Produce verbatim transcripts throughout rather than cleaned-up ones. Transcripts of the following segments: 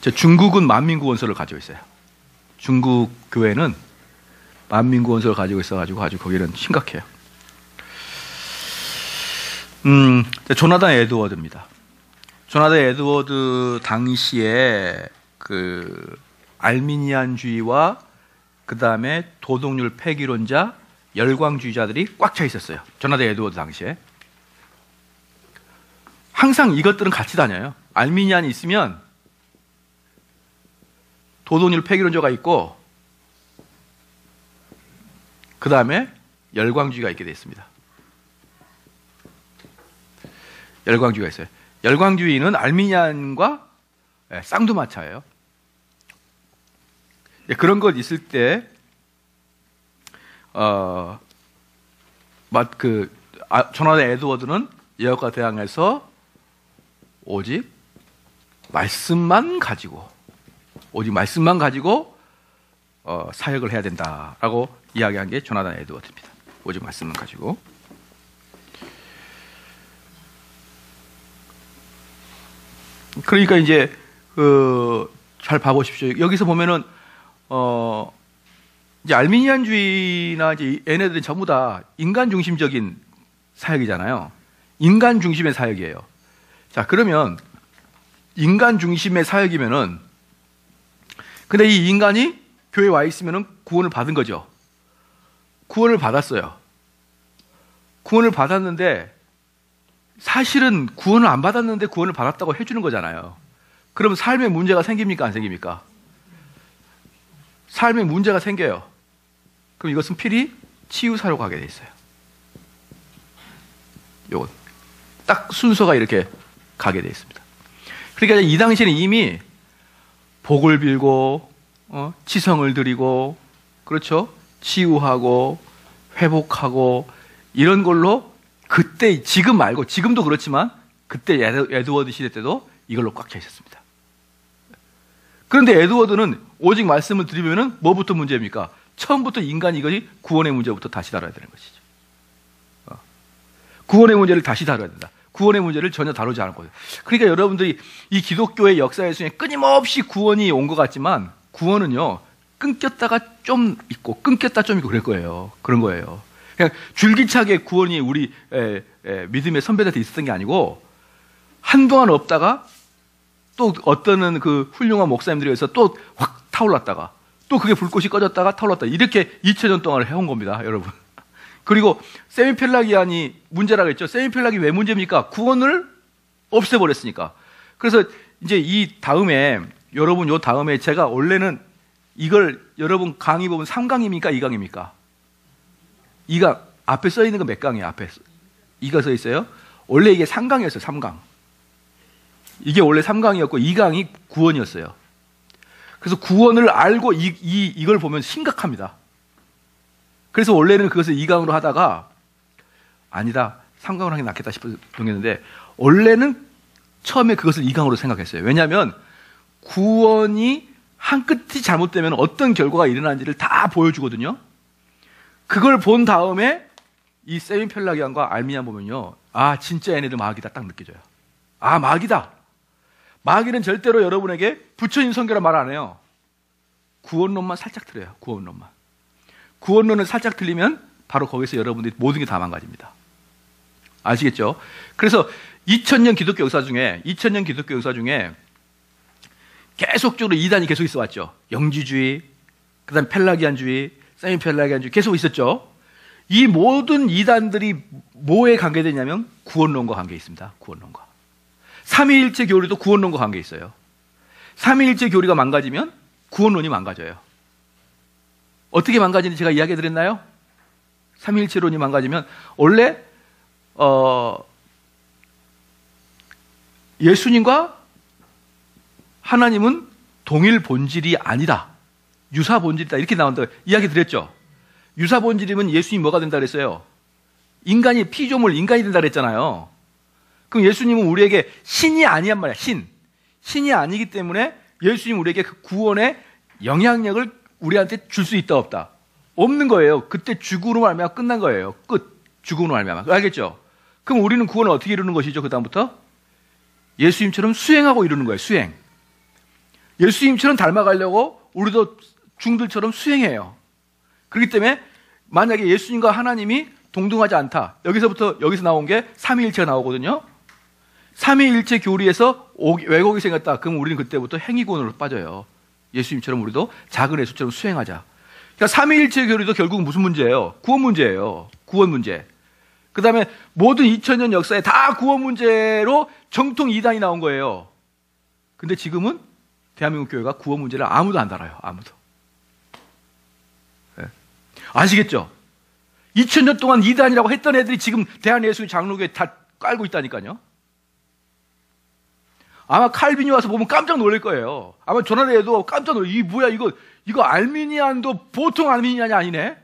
중국은 만민구 원서를 가지고 있어요. 중국 교회는 만민구 원서를 가지고 있어가지고 아주 거기는 심각해요. 음, 조나단 에드워드입니다. 조나단 에드워드 당시에 그 알미니안주의와 그 다음에 도덕률 폐기론자, 열광주의자들이 꽉 차 있었어요. 조나단 에드워드 당시에. 항상 이것들은 같이 다녀요. 알미니안이 있으면 도덕률 폐기론자가 있고 그 다음에 열광주의가 있게 되어 있습니다. 열광주의가 있어요. 열광주의는 알미니안과 쌍두마차예요. 그런 것 있을 때, 어, 그, 아, 조나단 에드워드는 이것과 대항해서 오직 말씀만 가지고, 오직 말씀만 가지고, 어, 사역을 해야 된다라고 이야기한 게 조나단 에드워드입니다. 오직 말씀만 가지고. 그러니까 이제, 그, 잘 봐보십시오. 여기서 보면은, 어, 이제 알미니안주의나 이제 얘네들은 전부 다 인간 중심적인 사역이잖아요. 인간 중심의 사역이에요. 자, 그러면 인간 중심의 사역이면은 근데 이 인간이 교회에 와 있으면은 구원을 받은 거죠. 구원을 받았어요. 구원을 받았는데 사실은 구원을 안 받았는데 구원을 받았다고 해주는 거잖아요. 그러면 삶에 문제가 생깁니까? 안 생깁니까? 삶에 문제가 생겨요. 그럼 이것은 필히 치유사로 가게 돼 있어요. 요건 딱 순서가 이렇게 가게 돼 있습니다. 그러니까 이 당시에는 이미 복을 빌고 어, 치성을 드리고 그렇죠? 치유하고 회복하고 이런 걸로 그때 지금 말고 지금도 그렇지만 그때 에드워드 시대 때도 이걸로 꽉 차 있었습니다. 그런데 에드워드는 오직 말씀을 드리면은 뭐부터 문제입니까? 처음부터 인간이 이것이 구원의 문제부터 다시 다뤄야 되는 것이죠. 어. 구원의 문제를 다시 다뤄야 된다. 구원의 문제를 전혀 다루지 않을 거예요. 그러니까 여러분들이 이 기독교의 역사의 중에 끊임없이 구원이 온 것 같지만 구원은요 끊겼다가 좀 있고 끊겼다 좀 있고 그럴 거예요. 그런 거예요. 그냥 줄기차게 구원이 우리 에, 에, 믿음의 선배들한테 있었던 게 아니고 한동안 없다가 또 어떤 그 훌륭한 목사님들에 의해서 또 확 타올랐다가 또 그게 불꽃이 꺼졌다가 타올랐다. 이렇게 이천 년 동안을 해온 겁니다, 여러분. 그리고 세미펠라기안이 문제라고 했죠. 세미펠라기 왜 문제입니까? 구원을 없애버렸으니까. 그래서 이제 이 다음에 여러분 요 다음에 제가 원래는 이걸 여러분 강의 보면 삼 강입니까? 이 강입니까? 이 강 앞에 써 있는 거 몇 강이에요? 앞에 이가 써 있어요? 원래 이게 삼 강이었어요. 삼 강. 이게 원래 삼 강이었고 이 강이 구원이었어요. 그래서 구원을 알고 이, 이, 이걸 보면 심각합니다. 그래서 원래는 그것을 이 강으로 하다가 아니다, 삼 강으로 하는 게 낫겠다 싶어서 동했는데 원래는 처음에 그것을 이 강으로 생각했어요. 왜냐하면 구원이 한 끝이 잘못되면 어떤 결과가 일어나는지를 다 보여주거든요. 그걸 본 다음에 이 세미펠라기안과 알미니안 보면요, 아 진짜 얘네들 마귀다 딱 느껴져요. 아 마귀다. 마귀는 절대로 여러분에게 부처님 선교란 말 안 해요. 구원론만 살짝 틀어요. 구원론만. 구원론을 살짝 틀리면 바로 거기서 여러분들이 모든 게 다 망가집니다. 아시겠죠? 그래서 이천 년 기독교 역사 중에 이천 년 기독교 역사 중에 계속적으로 이단이 계속 있어 왔죠. 영지주의, 그다음 펠라기안주의, 세미펠라기안주의 계속 있었죠. 이 모든 이단들이 뭐에 관계되냐면 구원론과 관계 있습니다. 구원론과. 삼위일체 교리도 구원론과 관계 있어요. 삼위일체 교리가 망가지면 구원론이 망가져요. 어떻게 망가지는지 제가 이야기 드렸나요? 삼위일체론이 망가지면 원래 어, 예수님과 하나님은 동일 본질이 아니다. 유사 본질이다. 이렇게 나온다. 이야기 드렸죠. 유사 본질이면 예수님 뭐가 된다 그랬어요? 인간이 피조물 인간이 된다 그랬잖아요. 그럼 예수님은 우리에게 신이 아니란 말이야. 신. 신이 아니기 때문에 예수님 우리에게 그 구원의 영향력을 우리한테 줄 수 있다 없다? 없는 거예요. 그때 죽음으로 말미암아 끝난 거예요. 끝. 죽음으로 말미암아. 알겠죠? 그럼 우리는 구원을 어떻게 이루는 것이죠? 그 다음부터? 예수님처럼 수행하고 이루는 거예요. 수행. 예수님처럼 닮아가려고 우리도 중들처럼 수행해요. 그렇기 때문에 만약에 예수님과 하나님이 동등하지 않다. 여기서부터 여기서 나온 게 삼위일체가 나오거든요. 삼위일체 교리에서 왜곡이 생겼다. 그럼 우리는 그때부터 행위론으로 빠져요. 예수님처럼 우리도 작은 예수처럼 수행하자. 그러니까 삼위일체 교리도 결국 무슨 문제예요? 구원 문제예요. 구원 문제. 그 다음에 모든 이천 년 역사에 다 구원 문제로 정통 이단이 나온 거예요. 근데 지금은 대한민국 교회가 구원 문제를 아무도 안 달아요. 아무도. 네. 아시겠죠? 이천 년 동안 이단이라고 했던 애들이 지금 대한예수의 장로교에 다 깔고 있다니까요. 아마 칼빈이 와서 보면 깜짝 놀랄 거예요. 아마 조나단에도 깜짝 놀래. 이게 뭐야 이거 이거 알미니안도 보통 알미니안이 아니네.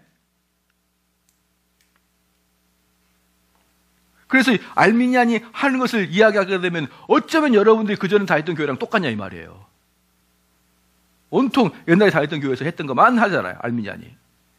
그래서 알미니안이 하는 것을 이야기하게 되면 어쩌면 여러분들이 그전에 다녔던 교회랑 똑같냐 이 말이에요. 온통 옛날에 다녔던 교회에서 했던 것만 하잖아요. 알미니안이.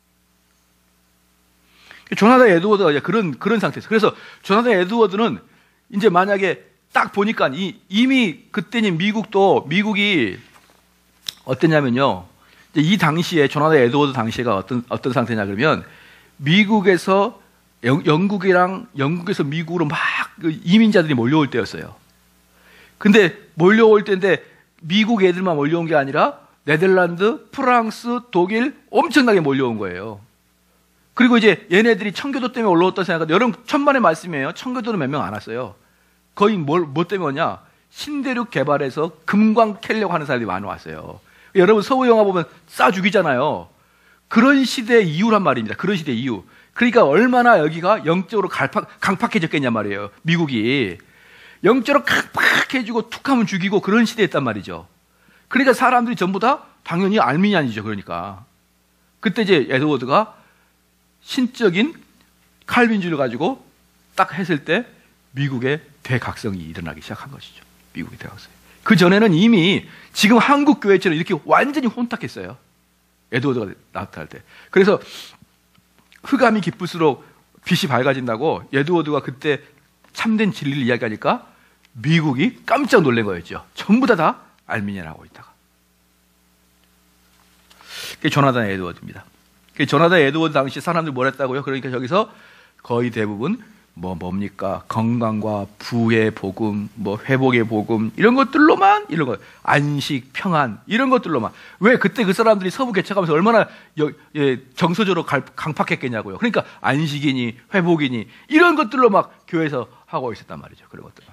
조나단 에드워드가 이제 그런 그런 상태에서 그래서 조나단 에드워드는 이제 만약에 딱 보니까 이, 이미 그때는 미국도 미국이 어땠냐면요. 이제 이 당시에 조나단 에드워드 당시가 어떤 어떤 상태냐 그러면 미국에서 영, 영국이랑 영국에서 미국으로 막 그 이민자들이 몰려올 때였어요. 근데 몰려올 때인데 미국 애들만 몰려온 게 아니라 네덜란드, 프랑스, 독일 엄청나게 몰려온 거예요. 그리고 이제 얘네들이 청교도 때문에 올라왔다고 생각하는데 여러분 천만의 말씀이에요. 청교도는 몇 명 안 왔어요. 거의 뭘, 뭐 때문에 왔냐? 신대륙 개발해서 금광 캐려고 하는 사람들이 많이 왔어요. 여러분 서부 영화 보면 싸 죽이잖아요. 그런 시대의 이유란 말입니다. 그런 시대의 이유. 그러니까 얼마나 여기가 영적으로 갈팍, 강팍해졌겠냐 말이에요. 미국이. 영적으로 강팍해지고 툭 하면 죽이고 그런 시대였단 말이죠. 그러니까 사람들이 전부 다 당연히 알미니안이죠. 그러니까. 그때 이제 에드워드가 신적인 칼빈주의를 가지고 딱 했을 때 미국의 대각성이 일어나기 시작한 것이죠. 미국의 대각성. 그 전에는 이미 지금 한국 교회처럼 이렇게 완전히 혼탁했어요. 에드워드가 나타날 때. 그래서 흑암이 깊을수록 빛이 밝아진다고 에드워드가 그때 참된 진리를 이야기하니까 미국이 깜짝 놀란 거였죠. 전부 다 다 알미니안하고 있다가. 그게 조나단 에드워드입니다. 그 조나단 에드워드 당시 사람들 뭘 했다고요? 그러니까 저기서 거의 대부분 뭐 뭡니까 건강과 부의 복음, 뭐 회복의 복음 이런 것들로만 이런 거 안식, 평안 이런 것들로만 왜 그때 그 사람들이 서부 개척하면서 얼마나 여, 예, 정서적으로 갈, 강팍했겠냐고요. 그러니까 안식이니 회복이니 이런 것들로 막 교회에서 하고 있었단 말이죠. 그런 것들.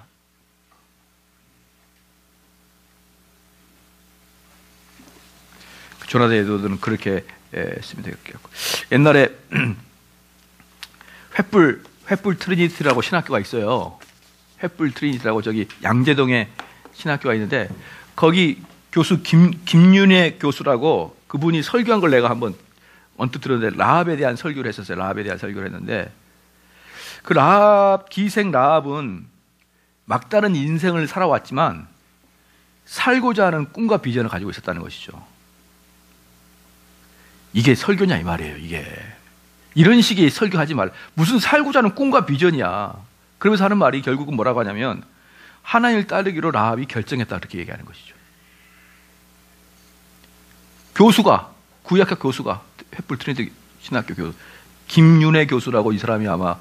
조나단 에드워드는 그렇게 했으면 되겠고 옛날에 횃불 횃불 트리니티라고 신학교가 있어요. 횃불 트리니티라고 저기 양재동에 신학교가 있는데 거기 교수 김, 김윤혜 교수라고 그분이 설교한 걸 내가 한번 언뜻 들었는데 라합에 대한 설교를 했었어요. 라합에 대한 설교를 했는데 그 라합, 기생 라합은 막다른 인생을 살아왔지만 살고자 하는 꿈과 비전을 가지고 있었다는 것이죠. 이게 설교냐 이 말이에요. 이게. 이런 식의 설교하지 말. 무슨 살고자 하는 꿈과 비전이야. 그러면서 하는 말이 결국은 뭐라고 하냐면 하나님을 따르기로 라합이 결정했다 그렇게 얘기하는 것이죠. 교수가 구약학 교수가 횃불 트리니티 신학교 교수 김윤혜 교수라고 이 사람이 아마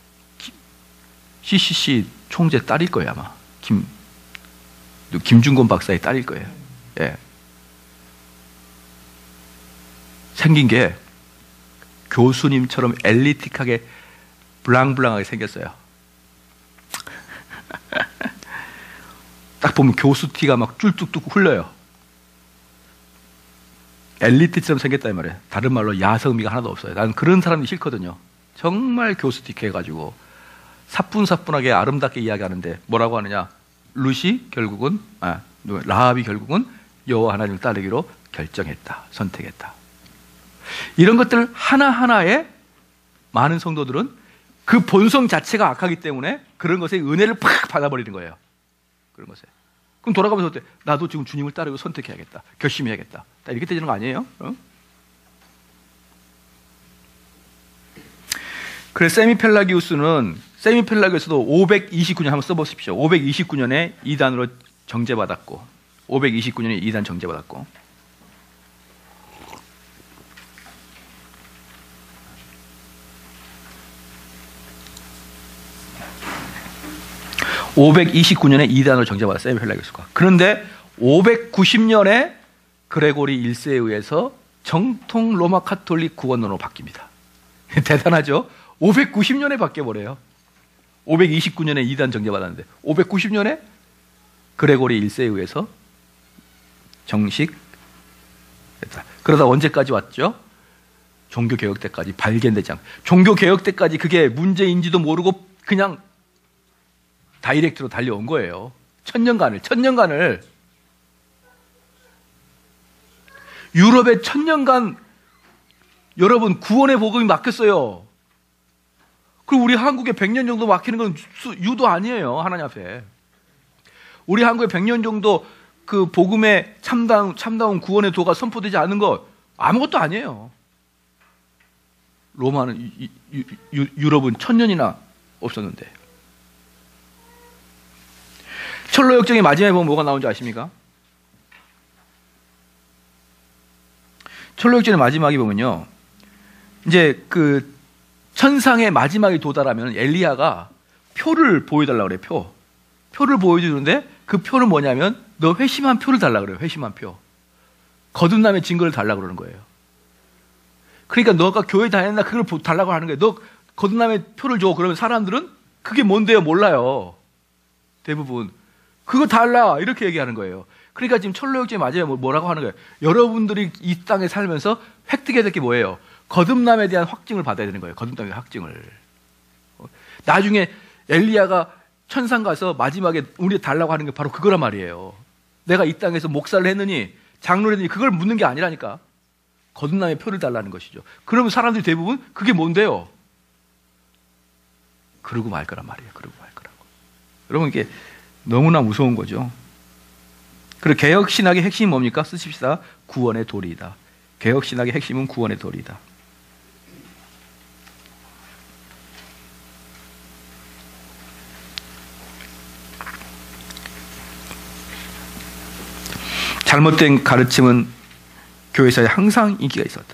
씨씨씨 총재 딸일 거예요 아마. 김 김준곤 박사의 딸일 거예요. 예. 생긴 게 교수님처럼 엘리틱하게 블랑블랑하게 생겼어요. 딱 보면 교수 티가 막 쫄뚝뚝 흘러요. 엘리트처럼 생겼다 이 말이에요. 다른 말로 야성미가 하나도 없어요. 나는 그런 사람이 싫거든요. 정말 교수틱 해가지고 사뿐사뿐하게 아름답게 이야기하는데 뭐라고 하느냐. 룻이 결국은 아, 라합이 결국은 여호와 하나님을 따르기로 결정했다. 선택했다. 이런 것들 하나하나에 많은 성도들은 그 본성 자체가 악하기 때문에 그런 것에 은혜를 팍 받아버리는 거예요. 그런 것에. 그럼 돌아가면서 어때? 나도 지금 주님을 따르고 선택해야겠다. 결심해야겠다. 이렇게 되는 거 아니에요? 어? 그래서 세미펠라기우스는 세미펠라기우스도 오백이십구 년 한번 써보십시오. 오백이십구 년에 이단으로 정죄받았고 오백이십구 년에 이단 정제받았고, 오백이십구 년에 이단으로 정제받았어요, 헬라교수가. 그런데 오백구십 년에 그레고리 일 세에 의해서 정통 로마 카톨릭 구원론으로 바뀝니다. 대단하죠? 오백구십 년에 바뀌어버려요. 오백이십구 년에 이단 정제받았는데 오백구십 년에 그레고리 일 세에 의해서 정식 됐다. 그러다 언제까지 왔죠? 종교개혁 때까지 발견되지 않고, 종교개혁 때까지 그게 문제인지도 모르고 그냥 다이렉트로 달려온 거예요. 천년간을, 천년간을. 유럽의 천년간 여러분 구원의 복음이 막혔어요. 그리고 우리 한국에 백 년 정도 막히는 건 유도 아니에요, 하나님 앞에. 우리 한국에 백 년 정도 그 복음의 참다운, 참다운 구원의 도가 선포되지 않는 거 아무것도 아니에요. 로마는, 유, 유, 유, 유럽은 천년이나 없었는데. 철로 역정의 마지막에 보면 뭐가 나온지 아십니까? 철로 역정의 마지막에 보면요, 이제 그 천상의 마지막에 도달하면 엘리야가 표를 보여달라고 그래요. 표. 표를 보여주는데 그 표는 뭐냐면 너 회심한 표를 달라고 그래요. 회심한 표. 거듭남의 증거를 달라고 그러는 거예요. 그러니까 너가 교회 다녔나 그걸 달라고 하는 거예요. 너 거듭남의 표를 줘. 그러면 사람들은 그게 뭔데요? 몰라요. 대부분. 그거 달라. 이렇게 얘기하는 거예요. 그러니까 지금 철로역정의 마지막에 뭐라고 하는 거예요? 여러분들이 이 땅에 살면서 획득해야 될 게 뭐예요? 거듭남에 대한 확증을 받아야 되는 거예요. 거듭남의 확증을. 나중에 엘리야가 천상 가서 마지막에 우리 달라고 하는 게 바로 그거란 말이에요. 내가 이 땅에서 목사를 했느니 장로를 했느니 그걸 묻는 게 아니라니까. 거듭남의 표를 달라는 것이죠. 그러면 사람들이 대부분 그게 뭔데요? 그러고 말 거란 말이에요. 그러고 말 거라고. 여러분 이게 너무나 무서운 거죠. 그리고 개혁신학의 핵심이 뭡니까? 쓰십시다. 구원의 도리이다. 개혁신학의 핵심은 구원의 도리이다. 잘못된 가르침은 교회사에 항상 인기가 있었다.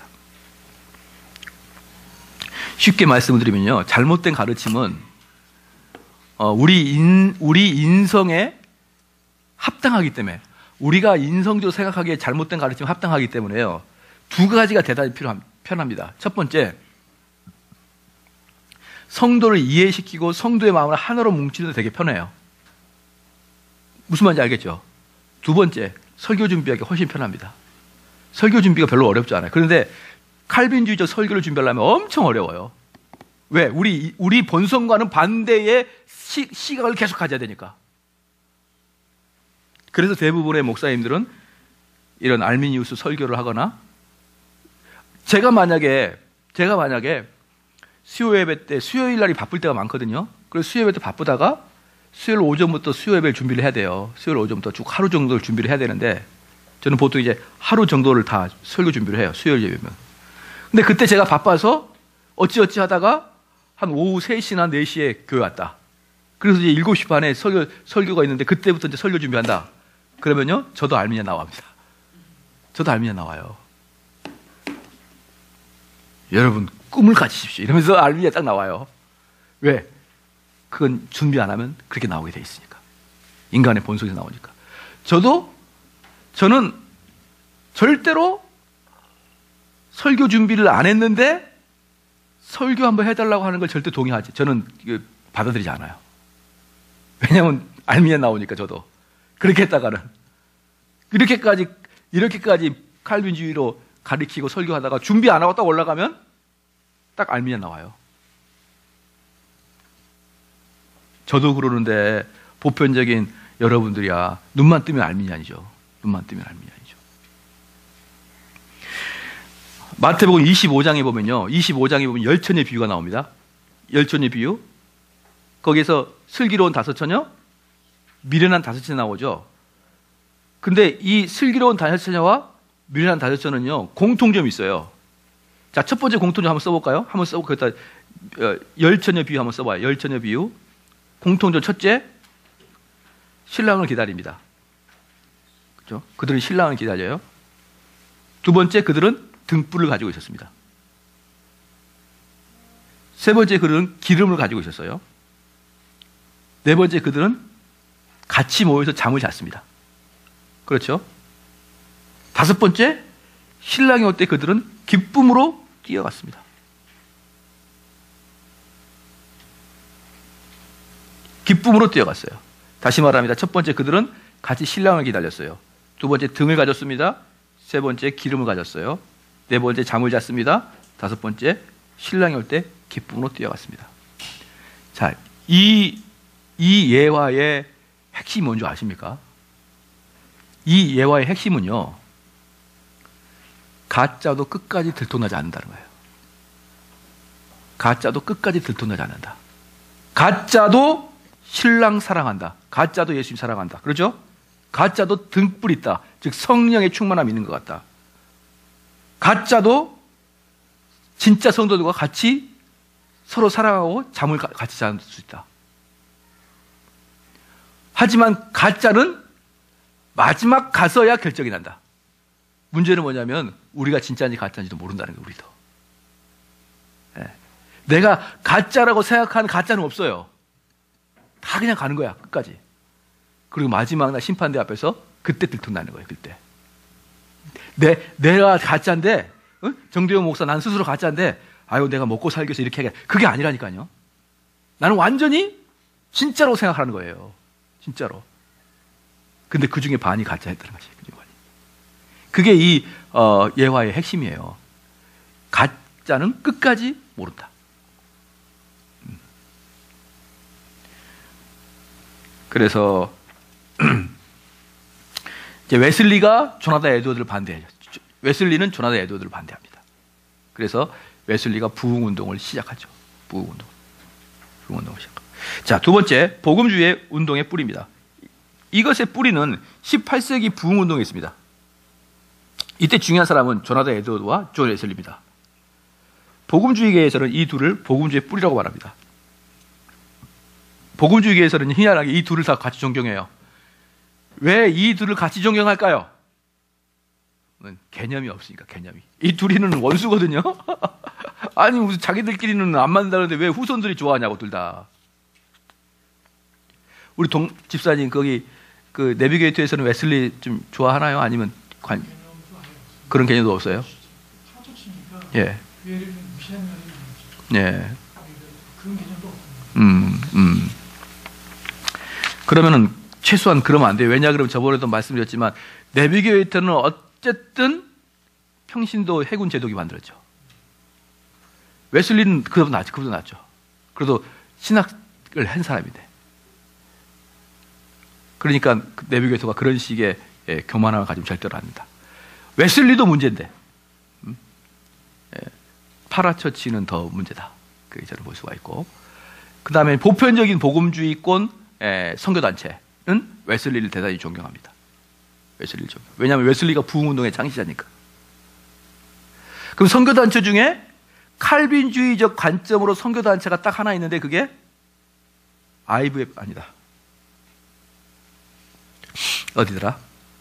쉽게 말씀을 드리면요, 잘못된 가르침은 어, 우리 인 우리 인성에 합당하기 때문에, 우리가 인성적으로 생각하기에 잘못된 가르침에 합당하기 때문에요. 두 가지가 대단히 필요합, 편합니다. 첫 번째, 성도를 이해시키고 성도의 마음을 하나로 뭉치는 데 되게 편해요. 무슨 말인지 알겠죠? 두 번째, 설교 준비하기 훨씬 편합니다. 설교 준비가 별로 어렵지 않아요. 그런데 칼빈주의적 설교를 준비하려면 엄청 어려워요. 왜? 우리, 우리 본성과는 반대의 시, 시각을 계속 가져야 되니까. 그래서 대부분의 목사님들은 이런 알미니우스 설교를 하거나, 제가 만약에, 제가 만약에 수요 예배 때, 수요일 날이 바쁠 때가 많거든요. 그래서 수요 예배 때 바쁘다가 수요일 오전부터 수요 예배를 준비를 해야 돼요. 수요일 오전부터 쭉 하루 정도를 준비를 해야 되는데, 저는 보통 이제 하루 정도를 다 설교 준비를 해요. 수요일 예배면. 근데 그때 제가 바빠서 어찌어찌 하다가 한 오후 세 시나 네 시에 교회 왔다. 그래서 이제 일곱 시 반에 설교, 설교가 있는데 그때부터 이제 설교 준비한다. 그러면요, 저도 알미니아 나옵니다. 저도 알미니아 나와요. 여러분, 꿈을 가지십시오. 이러면서 알미니아 딱 나와요. 왜? 그건 준비 안 하면 그렇게 나오게 돼 있으니까. 인간의 본성에서 나오니까. 저도, 저는 절대로 설교 준비를 안 했는데 설교 한번 해달라고 하는 걸 절대 동의하지. 저는 받아들이지 않아요. 왜냐하면 알미니아 나오니까 저도. 그렇게 했다가는. 이렇게까지, 이렇게까지 칼빈주의로 가르치고 설교하다가 준비 안 하고 딱 올라가면 딱 알미니아 나와요. 저도 그러는데 보편적인 여러분들이야 눈만 뜨면 알미니아니죠. 눈만 뜨면 알미니아니죠. 마태복음 이십오 장에 보면요, 이십오 장에 보면 열처녀의 비유가 나옵니다. 열처녀의 비유. 거기에서 슬기로운 다섯 처녀, 미련한 다섯 처녀 나오죠. 근데 이 슬기로운 다섯 처녀와 미련한 다섯 처녀는요, 공통점이 있어요. 자, 첫 번째 공통점 한번 써볼까요? 한번 써보고, 거기다 열처녀 비유 한번 써봐요. 열처녀 비유. 공통점 첫째, 신랑을 기다립니다. 그렇죠? 그들은 신랑을 기다려요. 두 번째, 그들은 등불을 가지고 있었습니다. 세 번째, 그들은 기름을 가지고 있었어요. 네 번째, 그들은 같이 모여서 잠을 잤습니다. 그렇죠? 다섯 번째, 신랑이 올 때 그들은 기쁨으로 뛰어갔습니다. 기쁨으로 뛰어갔어요. 다시 말합니다. 첫 번째, 그들은 같이 신랑을 기다렸어요. 두 번째, 등을 가졌습니다. 세 번째, 기름을 가졌어요. 네 번째, 잠을 잤습니다. 다섯 번째, 신랑이 올 때 기쁨으로 뛰어갔습니다. 자, 이, 이 예화의 핵심이 뭔지 아십니까? 이 예화의 핵심은요, 가짜도 끝까지 들통나지 않는다는 거예요. 가짜도 끝까지 들통나지 않는다. 가짜도 신랑 사랑한다. 가짜도 예수님 사랑한다. 그렇죠? 가짜도 등불 있다. 즉 성령의 충만함이 있는 것 같다. 가짜도 진짜 성도들과 같이 서로 사랑하고 잠을 같이 잘 수 있다. 하지만 가짜는 마지막 가서야 결정이 난다. 문제는 뭐냐면 우리가 진짜인지 가짜인지도 모른다는 거예요. 우리도. 네. 내가 가짜라고 생각하는 가짜는 없어요. 다 그냥 가는 거야. 끝까지. 그리고 마지막 날 심판대 앞에서 그때 들통나는 거예요. 그때. 내, 내가 가짜인데 어? 정대용 목사 난 스스로 가짜인데 아유 내가 먹고 살기 위해서 이렇게 하게 그게 아니라니까요. 나는 완전히 진짜로 생각하는 거예요. 진짜로. 근데 그 중에 반이 가짜였다는 것이. 그게 이 어, 예화의 핵심이에요. 가짜는 끝까지 모른다. 음. 그래서 이제 웨슬리가 조나단 에드워드를 반대해요. 웨슬리는 조나단 에드워드를 반대합니다. 그래서 웨슬리가 부흥운동을 시작하죠. 부흥운동. 부흥운동을 시작. 자, 두 번째, 복음주의 운동의 뿌리입니다. 이것의 뿌리는 십팔 세기 부흥운동에 있습니다. 이때 중요한 사람은 조나단 에드워드와 존 웨슬리입니다. 복음주의계에서는 이 둘을 복음주의 뿌리라고 말합니다. 복음주의계에서는 희한하게 이 둘을 다 같이 존경해요. 왜 이 둘을 같이 존경할까요? 개념이 없으니까, 개념이. 이 둘이는 원수거든요? 아니, 무슨 자기들끼리는 안 만나는데 왜 후손들이 좋아하냐고, 둘 다. 우리 동, 집사님, 거기, 그, 내비게이터에서는 웨슬리 좀 좋아하나요? 아니면, 관, 그런 개념도 없어요? 예. 예. 음, 음. 그러면은, 최소한 그러면 안 돼요. 왜냐, 그러면 저번에도 말씀드렸지만, 내비게이터는 어쨌든 평신도 해군 제독이 만들었죠. 웨슬리는 그보다 낫죠. 그보다 낫죠. 그래도 신학을 한 사람인데. 그러니까 내비게이터가 그런 식의 예, 교만함을 가지면 절대로 안 된다. 웨슬리도 문제인데, 음? 예, 파라처치는 더 문제다. 그렇게 저는 볼 수가 있고. 그 다음에 보편적인 복음주의권 예, 선교단체는 웨슬리를 대단히 존경합니다. 웨슬리를 존경. 왜냐하면 웨슬리가 부흥운동의 창시자니까. 그럼 선교단체 중에 칼빈주의적 관점으로 선교단체가 딱 하나 있는데 그게 아이브이에프 아니다. 어디더라?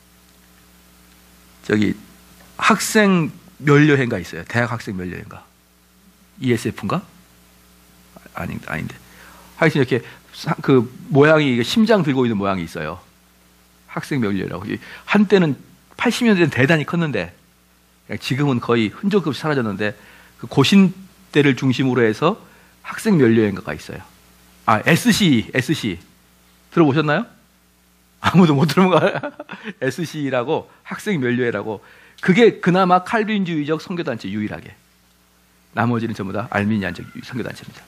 저기 학생 멸려회인가 있어요. 대학 학생 멸려회인가? 이에스에프인가? 아니, 아닌데. 하여튼 이렇게 그 모양이 심장 들고 있는 모양이 있어요. 학생 멸려회라고. 한때는 팔십 년대는 대단히 컸는데 지금은 거의 흔적 없이 사라졌는데 그 고신대를 중심으로 해서 학생 멸려회인가가 있어요. 아, 에스씨, 에스씨 들어보셨나요? 아무도 못 들은 거야. 에스씨라고 학생 멸려회라고. 그게 그나마 칼빈주의적 선교단체 유일하게. 나머지는 전부 다 알미니안적 선교단체입니다.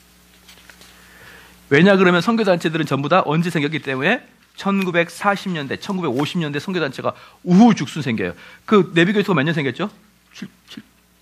왜냐 그러면 선교단체들은 전부 다 언제 생겼기 때문에 천구백사십 년대, 천구백오십 년대 선교단체가 우후죽순 생겨요. 그 내비게이터가 몇 년 생겼죠? 칠, 칠.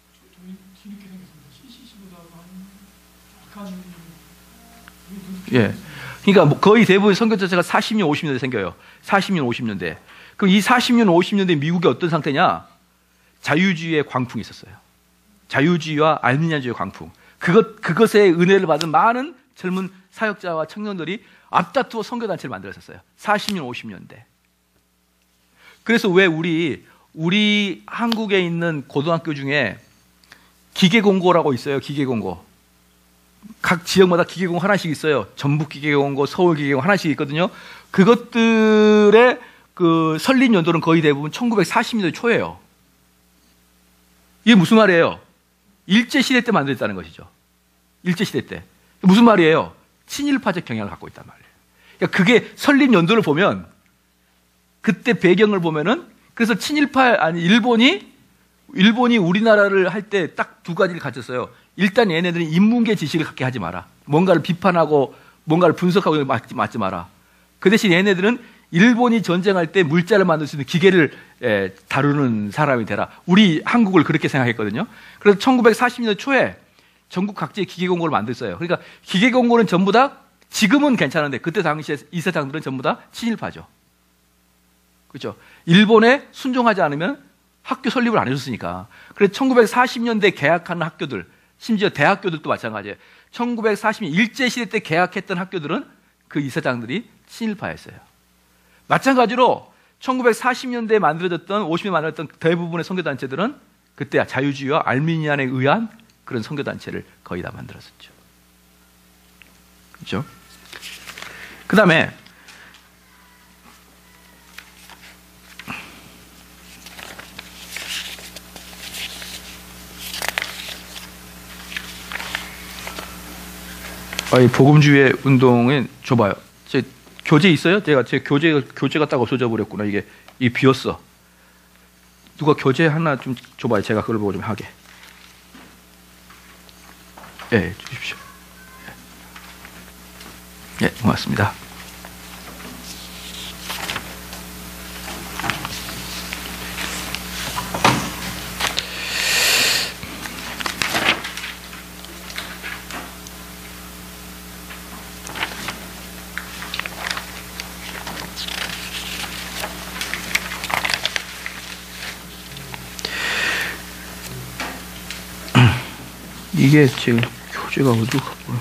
예. 그러니까 거의 대부분 선교단체가 사십 년, 오십 년대 생겨요. 사십 년, 오십 년대. 그럼 이 사십 년, 오십 년대 미국이 어떤 상태냐? 자유주의의 광풍이 있었어요. 자유주의와 알미니안주의의 광풍. 그것, 그것에 은혜를 받은 많은 젊은 사역자와 청년들이 앞다투어 선교단체를 만들었었어요. 사십 년, 오십 년대. 그래서 왜 우리 우리 한국에 있는 고등학교 중에 기계공고라고 있어요. 기계공고. 각 지역마다 기계공고 하나씩 있어요. 전북 기계공고, 서울 기계공고 하나씩 있거든요. 그것들의 그 설립 연도는 거의 대부분 천구백사십 년대 초예요. 이게 무슨 말이에요? 일제시대 때 만들었다는 것이죠. 일제시대 때. 무슨 말이에요? 친일파적 경향을 갖고 있단 말이에요. 그러니까 그게 설립 연도를 보면, 그때 배경을 보면은, 그래서 친일파, 아니, 일본이, 일본이 우리나라를 할 때 딱 두 가지를 가졌어요. 일단 얘네들은 인문계 지식을 갖게 하지 마라. 뭔가를 비판하고, 뭔가를 분석하고 맞지, 맞지 마라. 그 대신 얘네들은 일본이 전쟁할 때 물자를 만들 수 있는 기계를 에, 다루는 사람이 되라. 우리 한국을 그렇게 생각했거든요. 그래서 천구백사십 년대 초에 전국 각지에 기계공고를 만들었어요. 그러니까 기계공고는 전부 다 지금은 괜찮은데 그때 당시에 이사장들은 전부 다 친일파죠. 그렇죠? 일본에 순종하지 않으면 학교 설립을 안 해줬으니까. 그래서 천구백사십 년대 개학하는 학교들, 심지어 대학교들도 마찬가지예요. 천구백사십 년 일제시대 때 개학했던 학교들은 그 이사장들이 친일파였어요. 마찬가지로 천구백사십 년대에 만들어졌던, 오십 년대 만들어졌던 대부분의 선교단체들은 그때 자유주의와 알미니안에 의한 그런 선교단체를 거의 다 만들었었죠. 그렇죠? 그 다음에 이 복음주의 운동은 좁아요. 제 교재 있어요? 제가 제 교재 교재가 딱 없어져 버렸구나. 이게 이 비었어. 누가 교재 하나 좀 줘봐요. 제가 그걸 보고 좀 하게. 예, 네, 주십시오. 예, 네, 고맙습니다. 이게 지금 교재가 어디가 뭐야?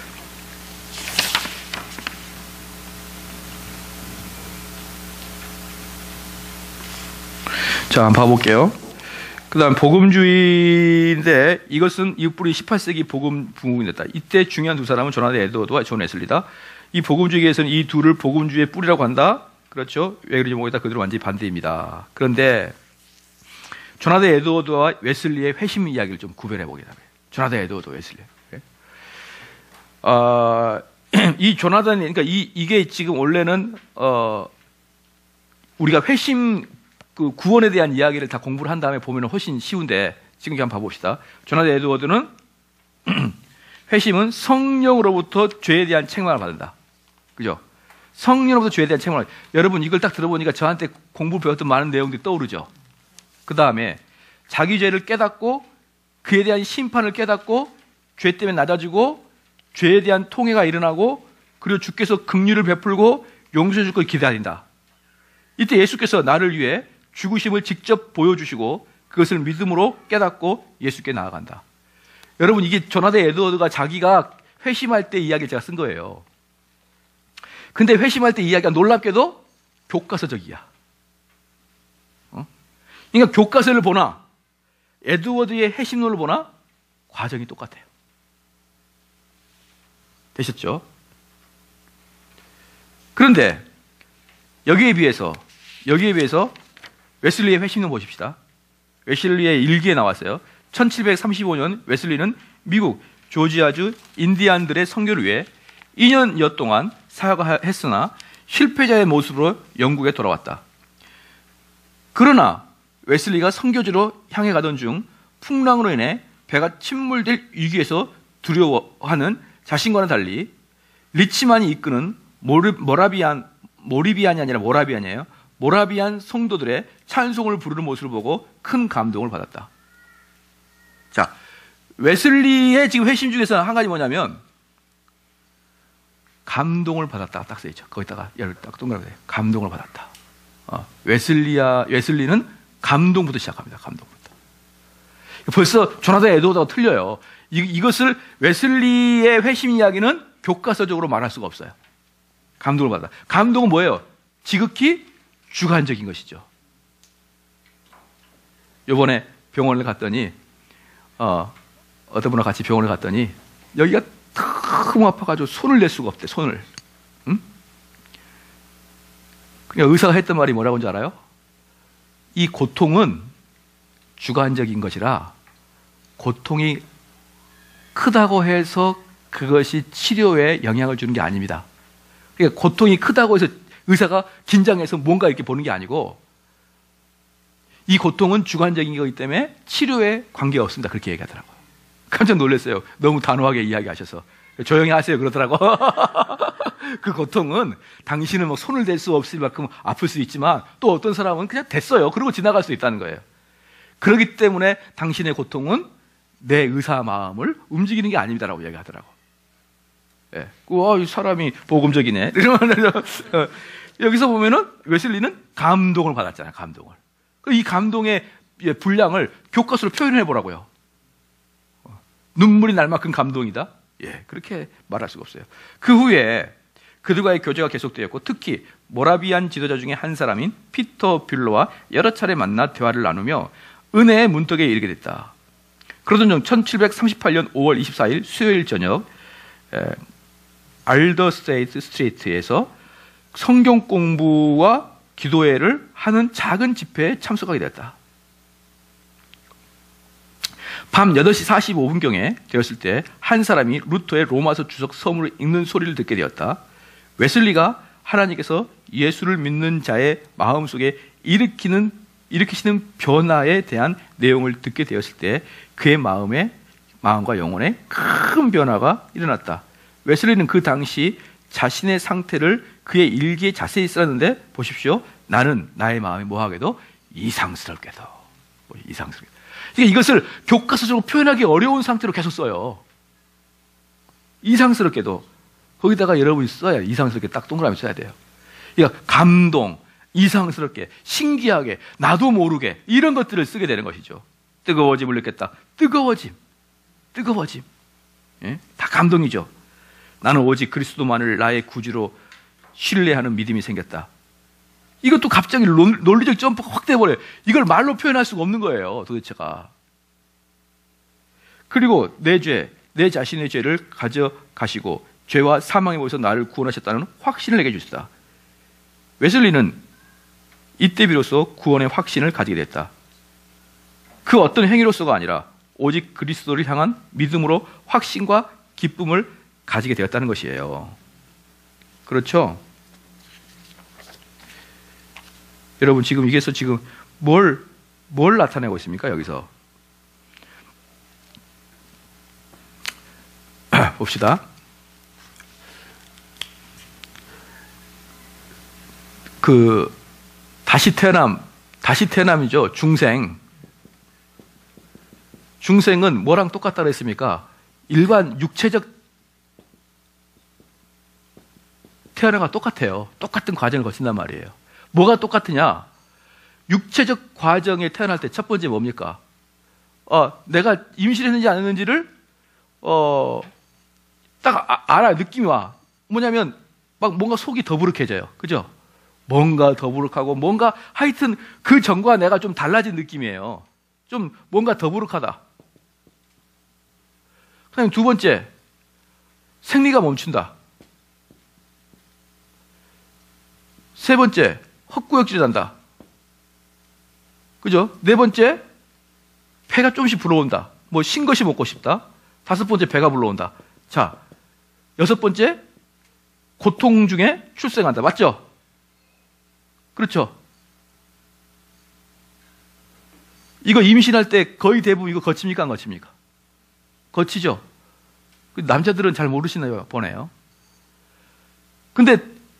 자, 한번 봐볼게요. 그 다음 복음주의인데 이것은 이웃뿌리 십팔 세기 복음 부흥이 됐다. 이때 중요한 두 사람은 조나단 에드워드와 존 웨슬리다. 이 복음주의에서는 이 둘을 복음주의의 뿌리라고 한다. 그렇죠? 왜 그런지 모르겠다. 그들은 완전히 반대입니다. 그런데 조나단 에드워드와 웨슬리의 회심 이야기를 좀 구별해 보겠다. 조나단 에드워드 웨슬리. 어, 이 조나단, 그러니까 이, 이게 지금 원래는, 어, 우리가 회심, 그 구원에 대한 이야기를 다 공부를 한 다음에 보면 훨씬 쉬운데, 지금 한번 봐봅시다. 조나단 에드워드는, 회심은 성령으로부터 죄에 대한 책망을 받는다. 그죠? 성령으로부터 죄에 대한 책망을. 여러분, 이걸 딱 들어보니까 저한테 공부 배웠던 많은 내용들이 떠오르죠? 그 다음에, 자기 죄를 깨닫고, 그에 대한 심판을 깨닫고, 죄 때문에 낮아지고, 죄에 대한 통회가 일어나고, 그리고 주께서 긍휼을 베풀고 용서해 줄 걸 기다린다. 이때 예수께서 나를 위해 죽으심을 직접 보여주시고 그것을 믿음으로 깨닫고 예수께 나아간다. 여러분, 이게 조나단 에드워드가 자기가 회심할 때 이야기를 제가 쓴 거예요. 근데 회심할 때 이야기가 놀랍게도 교과서적이야. 어? 그러니까 교과서를 보나 에드워드의 회심론을 보나 과정이 똑같아요. 되셨죠? 그런데 여기에 비해서 여기에 비해서 웨슬리의 회심론 보십시다. 웨슬리의 일기에 나왔어요. 천칠백삼십오 년 웨슬리는 미국 조지아주 인디안들의 선교를 위해 이 년여 동안 사역했으나 실패자의 모습으로 영국에 돌아왔다. 그러나 웨슬리가 선교지로 향해 가던 중 풍랑으로 인해 배가 침몰될 위기에서 두려워하는 자신과는 달리 리치만이 이끄는 모르, 모라비안, 모리비안이 아니라 모라비안이에요. 모라비안 성도들의 찬송을 부르는 모습을 보고 큰 감동을 받았다. 자, 웨슬리의 지금 회심 중에서 한 가지 뭐냐면 감동을 받았다. 딱 써있죠. 거기다가 열을 딱 동그랗게 감동을 받았다. 어, 웨슬리야, 웨슬리는 감동부터 시작합니다. 감동부터. 벌써 조나단 에드워드가 틀려요. 이, 이것을 웨슬리의 회심 이야기는 교과서적으로 말할 수가 없어요. 감동을 받아. 감동은 뭐예요? 지극히 주관적인 것이죠. 요번에 병원을 갔더니, 어, 어떤 분과 같이 병원을 갔더니, 여기가 너무 아파가지고 손을 낼 수가 없대, 손을. 응? 그냥 의사가 했던 말이 뭐라고 하는지 알아요? 이 고통은 주관적인 것이라, 고통이 크다고 해서 그것이 치료에 영향을 주는 게 아닙니다. 그러니까 고통이 크다고 해서 의사가 긴장해서 뭔가 이렇게 보는 게 아니고, 이 고통은 주관적인 거기 때문에 치료에 관계가 없습니다. 그렇게 얘기하더라고요. 깜짝 놀랐어요. 너무 단호하게 이야기하셔서. 조용히 하세요. 그러더라고. 그 고통은 당신은 뭐 손을 댈 수 없을 만큼 아플 수 있지만 또 어떤 사람은 그냥 됐어요. 그러고 지나갈 수 있다는 거예요. 그렇기 때문에 당신의 고통은 내 의사 마음을 움직이는 게 아닙니다라고 얘기하더라고. 예. 와, 이 사람이 복음적이네. 이러면 여기서 보면은 웨슬리는 감동을 받았잖아요. 감동을. 이 감동의 분량을 교과서로 표현해 보라고요. 눈물이 날 만큼 감동이다. 예, 그렇게 말할 수가 없어요. 그 후에 그들과의 교제가 계속되었고, 특히 모라비안 지도자 중에 한 사람인 피터 뷰러와 여러 차례 만나 대화를 나누며 은혜의 문턱에 이르게 됐다. 그러던 중 천칠백삼십팔 년 오월 이십사일 수요일 저녁 에, 알더스테이트 스트리트에서 성경 공부와 기도회를 하는 작은 집회에 참석하게 되었다. 밤 여덟 시 사십오 분경에 되었을 때 한 사람이 루터의 로마서 주석 서문을 읽는 소리를 듣게 되었다. 웨슬리가 하나님께서 예수를 믿는 자의 마음속에 일으키는, 일으키시는 변화에 대한 내용을 듣게 되었을 때 그의 마음에, 마음과 영혼에 큰 변화가 일어났다. 웨슬리는 그 당시 자신의 상태를 그의 일기에 자세히 썼는데, 보십시오. 나는 나의 마음이 뭐하게도 이상스럽게도. 이상스럽게. 그러니까 이것을 교과서적으로 표현하기 어려운 상태로 계속 써요. 이상스럽게도. 거기다가 여러분이 써야, 이상스럽게 딱 동그라미 써야 돼요. 그러니까 감동, 이상스럽게, 신기하게, 나도 모르게 이런 것들을 쓰게 되는 것이죠. 뜨거워짐을 느꼈다. 뜨거워짐. 뜨거워짐. 예? 다 감동이죠. 나는 오직 그리스도만을 나의 구주로 신뢰하는 믿음이 생겼다. 이것도 갑자기 논리적 점프가 확 돼버려요. 이걸 말로 표현할 수가 없는 거예요, 도대체가. 그리고 내 죄, 내 자신의 죄를 가져가시고 죄와 사망의 몸에서 나를 구원하셨다는 확신을 내게 주셨다. 웨슬리는 이때 비로소 구원의 확신을 가지게 됐다. 그 어떤 행위로서가 아니라 오직 그리스도를 향한 믿음으로 확신과 기쁨을 가지게 되었다는 것이에요. 그렇죠? 여러분, 지금 이게서 지금 뭘, 뭘 나타내고 있습니까? 여기서. 봅시다. 그, 다시 태어남, 다시 태어남이죠. 중생. 중생은 뭐랑 똑같다 그랬습니까? 일반 육체적 태어나가 똑같아요. 똑같은 과정을 거친단 말이에요. 뭐가 똑같으냐? 육체적 과정에 태어날 때 첫 번째 뭡니까? 어, 내가 임신했는지 안 했는지를 어, 딱 아, 알아요. 느낌이 와. 뭐냐면 막 뭔가 속이 더부룩해져요. 그죠? 뭔가 더부룩하고 뭔가 하여튼 그 전과 내가 좀 달라진 느낌이에요. 좀 뭔가 더부룩하다. 그다음에 두 번째, 생리가 멈춘다. 세 번째, 헛구역질이 난다. 그죠? 네 번째, 배가 조금씩 불러온다. 뭐 신 것이 먹고 싶다. 다섯 번째, 배가 불러온다. 자, 여섯 번째, 고통 중에 출생한다. 맞죠? 그렇죠? 이거 임신할 때 거의 대부분 이거 거칩니까? 안 거칩니까? 거치죠? 남자들은 잘 모르시나요? 보네요. 근데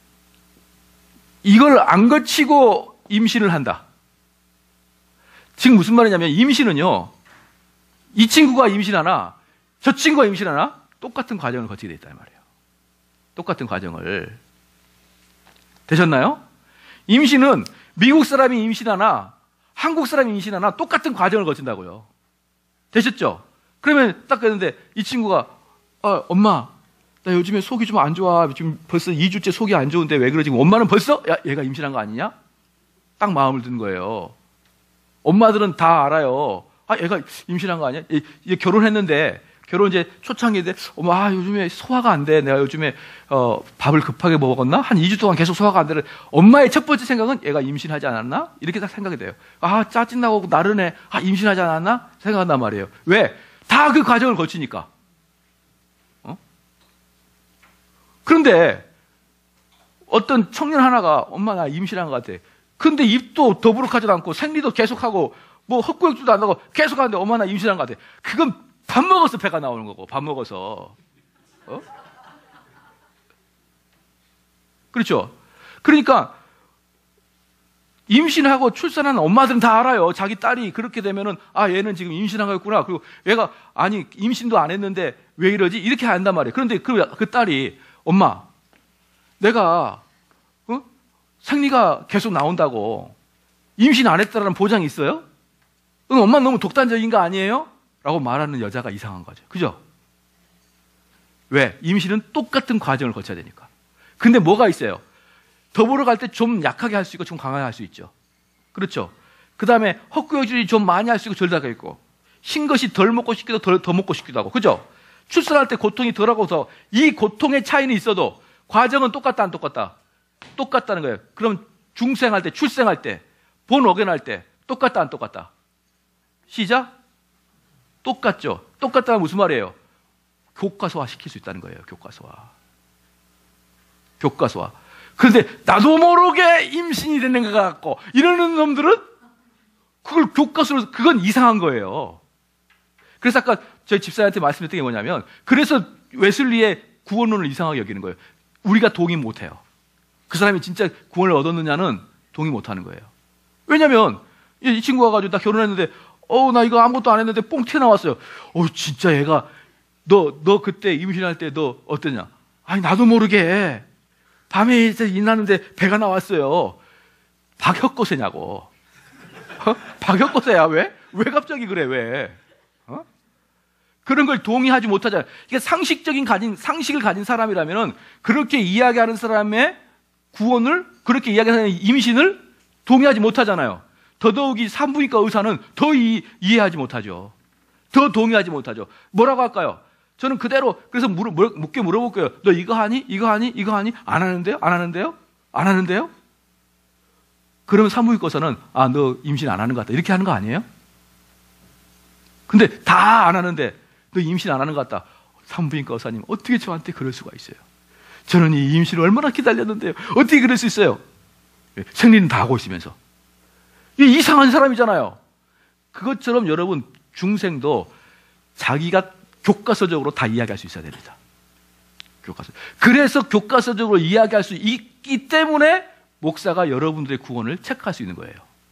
이걸 안 거치고 임신을 한다. 지금 무슨 말이냐면 임신은요, 이 친구가 임신하나 저 친구가 임신하나 똑같은 과정을 거치게 돼 있단 말이에요. 똑같은 과정을. 되셨나요? 임신은 미국 사람이 임신하나 한국 사람이 임신하나 똑같은 과정을 거친다고요. 되셨죠? 그러면 딱 그랬는데 이 친구가 어, 엄마 나 요즘에 속이 좀 안 좋아. 지금 벌써 이 주째 속이 안 좋은데 왜 그러지? 엄마는 벌써 야, 얘가 임신한 거 아니냐? 딱 마음을 든 거예요. 엄마들은 다 알아요. 아, 애가 임신한 거 아니야? 이제 결혼했는데, 결혼 이제 초창기인데, 엄마, 아, 요즘에 소화가 안 돼. 내가 요즘에, 어, 밥을 급하게 먹었나? 한 이 주 동안 계속 소화가 안 되는. 엄마의 첫 번째 생각은 얘가 임신하지 않았나? 이렇게 딱 생각이 돼요. 아, 짜증나고 나른해. 아, 임신하지 않았나? 생각한단 말이에요. 왜? 다 그 과정을 거치니까. 어? 그런데, 어떤 청년 하나가, 엄마, 나 임신한 것 같아. 근데 입도 더부룩하지도 않고, 생리도 계속하고, 뭐 헛구역질도 안 나고 계속 하는데 엄마 나 임신한 것 같아. 그건 밥 먹어서 배가 나오는 거고, 밥 먹어서. 어? 그렇죠? 그러니까 임신하고 출산하는 엄마들은 다 알아요. 자기 딸이 그렇게 되면은 아, 얘는 지금 임신한 거였구나. 그리고 얘가 아니 임신도 안 했는데 왜 이러지? 이렇게 한단 말이에요. 그런데 그, 그 딸이 엄마, 내가 어? 생리가 계속 나온다고 임신 안 했다라는 보장이 있어요? 응, 엄마 너무 독단적인 거 아니에요? 라고 말하는 여자가 이상한 거죠. 그죠? 왜? 임신은 똑같은 과정을 거쳐야 되니까. 근데 뭐가 있어요? 더불어 갈 때 좀 약하게 할 수 있고 좀 강하게 할 수 있죠. 그렇죠? 그 다음에 헛구역질이 좀 많이 할 수 있고 덜 하게 있고, 신 것이 덜 먹고 싶기도 덜, 더 먹고 싶기도 하고. 그죠? 출산할 때 고통이 덜하고 더, 이 고통의 차이는 있어도 과정은 똑같다 안 똑같다? 똑같다는 거예요. 그럼 중생할 때, 출생할 때, 본 어견할 때 똑같다 안 똑같다? 시작? 똑같죠. 똑같다는 무슨 말이에요? 교과서화 시킬 수 있다는 거예요. 교과서화. 교과서화. 그런데 나도 모르게 임신이 되는 것 같고 이러는 놈들은 그걸 교과서로, 그건 이상한 거예요. 그래서 아까 저희 집사님한테 말씀드렸던 게 뭐냐면, 그래서 웨슬리의 구원론을 이상하게 여기는 거예요. 우리가 동의 못해요. 그 사람이 진짜 구원을 얻었느냐는 동의 못하는 거예요. 왜냐면 이 친구가 가지고 나 결혼했는데 어, 나 이거 아무것도 안 했는데 뽕 튀어나왔어요. 어, 진짜 얘가, 너, 너 그때 임신할 때 너 어땠냐? 아니, 나도 모르게 밤에 이제 일났는데 배가 나왔어요. 박혁거세냐고. 어? 박혁거세야, 왜? 왜 갑자기 그래, 왜? 어? 그런 걸 동의하지 못하잖아요. 이게 상식적인 가진, 상식을 가진 사람이라면은 그렇게 이야기하는 사람의 구원을, 그렇게 이야기하는 사람의 임신을 동의하지 못하잖아요. 더더욱이 산부인과 의사는 더 이, 이해하지 못하죠. 더 동의하지 못하죠. 뭐라고 할까요? 저는 그대로, 그래서 물어, 묻게 물어볼게요. 너 이거 하니? 이거 하니? 이거 하니? 안 하는데요? 안 하는데요? 안 하는데요? 그러면 산부인과 의사는 아, 너 임신 안 하는 것 같다. 이렇게 하는 거 아니에요? 근데 다 안 하는데 너 임신 안 하는 것 같다. 산부인과 의사님, 어떻게 저한테 그럴 수가 있어요? 저는 이 임신을 얼마나 기다렸는데요. 어떻게 그럴 수 있어요? 생리는 다 하고 있으면서. 이 이상한 사람이잖아요. 그것처럼 여러분, 중생도 자기가 교과서적으로 다 이야기할 수 있어야 됩니다. 교과서. 그래서 교과서적으로 이야기할 수 있기 때문에 목사가 여러분들의 구원을 체크할 수 있는 거예요.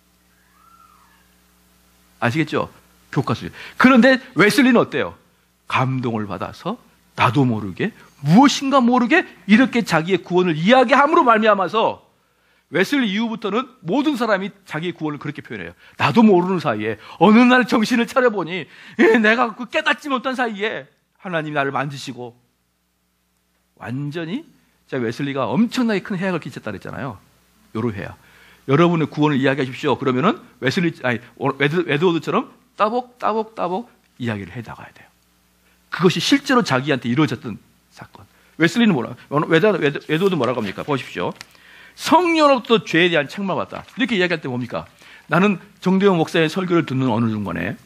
아시겠죠? 교과서. 그런데 웨슬리는 어때요? 감동을 받아서 나도 모르게, 무엇인가 모르게 이렇게 자기의 구원을 이야기함으로 말미암아서 웨슬리 이후부터는 모든 사람이 자기의 구원을 그렇게 표현해요. 나도 모르는 사이에 어느 날 정신을 차려보니 내가 그 깨닫지 못한 사이에 하나님이 나를 만지시고, 완전히 자 웨슬리가 엄청나게 큰 해악을 끼쳤다 그랬잖아요. 요로해야. 여러분의 구원을 이야기하십시오. 그러면은 웨슬리 아니 에드, 에드워드처럼 따복 따복 따복 이야기를 해 나가야 돼요. 그것이 실제로 자기한테 이루어졌던 사건. 웨슬리는 뭐라? 에드워드 뭐라고 합니까? 보십시오. 성령으로부터 죄에 대한 책망을 받다. 이렇게 이야기할 때 뭡니까? 나는 정대용 목사의 설교를 듣는 어느 순간에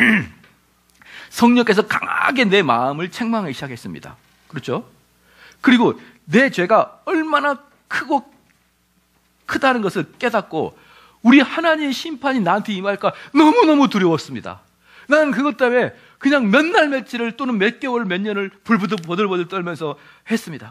성령께서 강하게 내 마음을 책망하기 시작했습니다. 그렇죠? 그리고 내 죄가 얼마나 크고 크다는 것을 깨닫고 우리 하나님의 심판이 나한테 임할까 너무너무 두려웠습니다. 나는 그것 때문에 그냥 몇 날 며칠을 또는 몇 개월 몇 년을 불보들보들 떨면서 했습니다.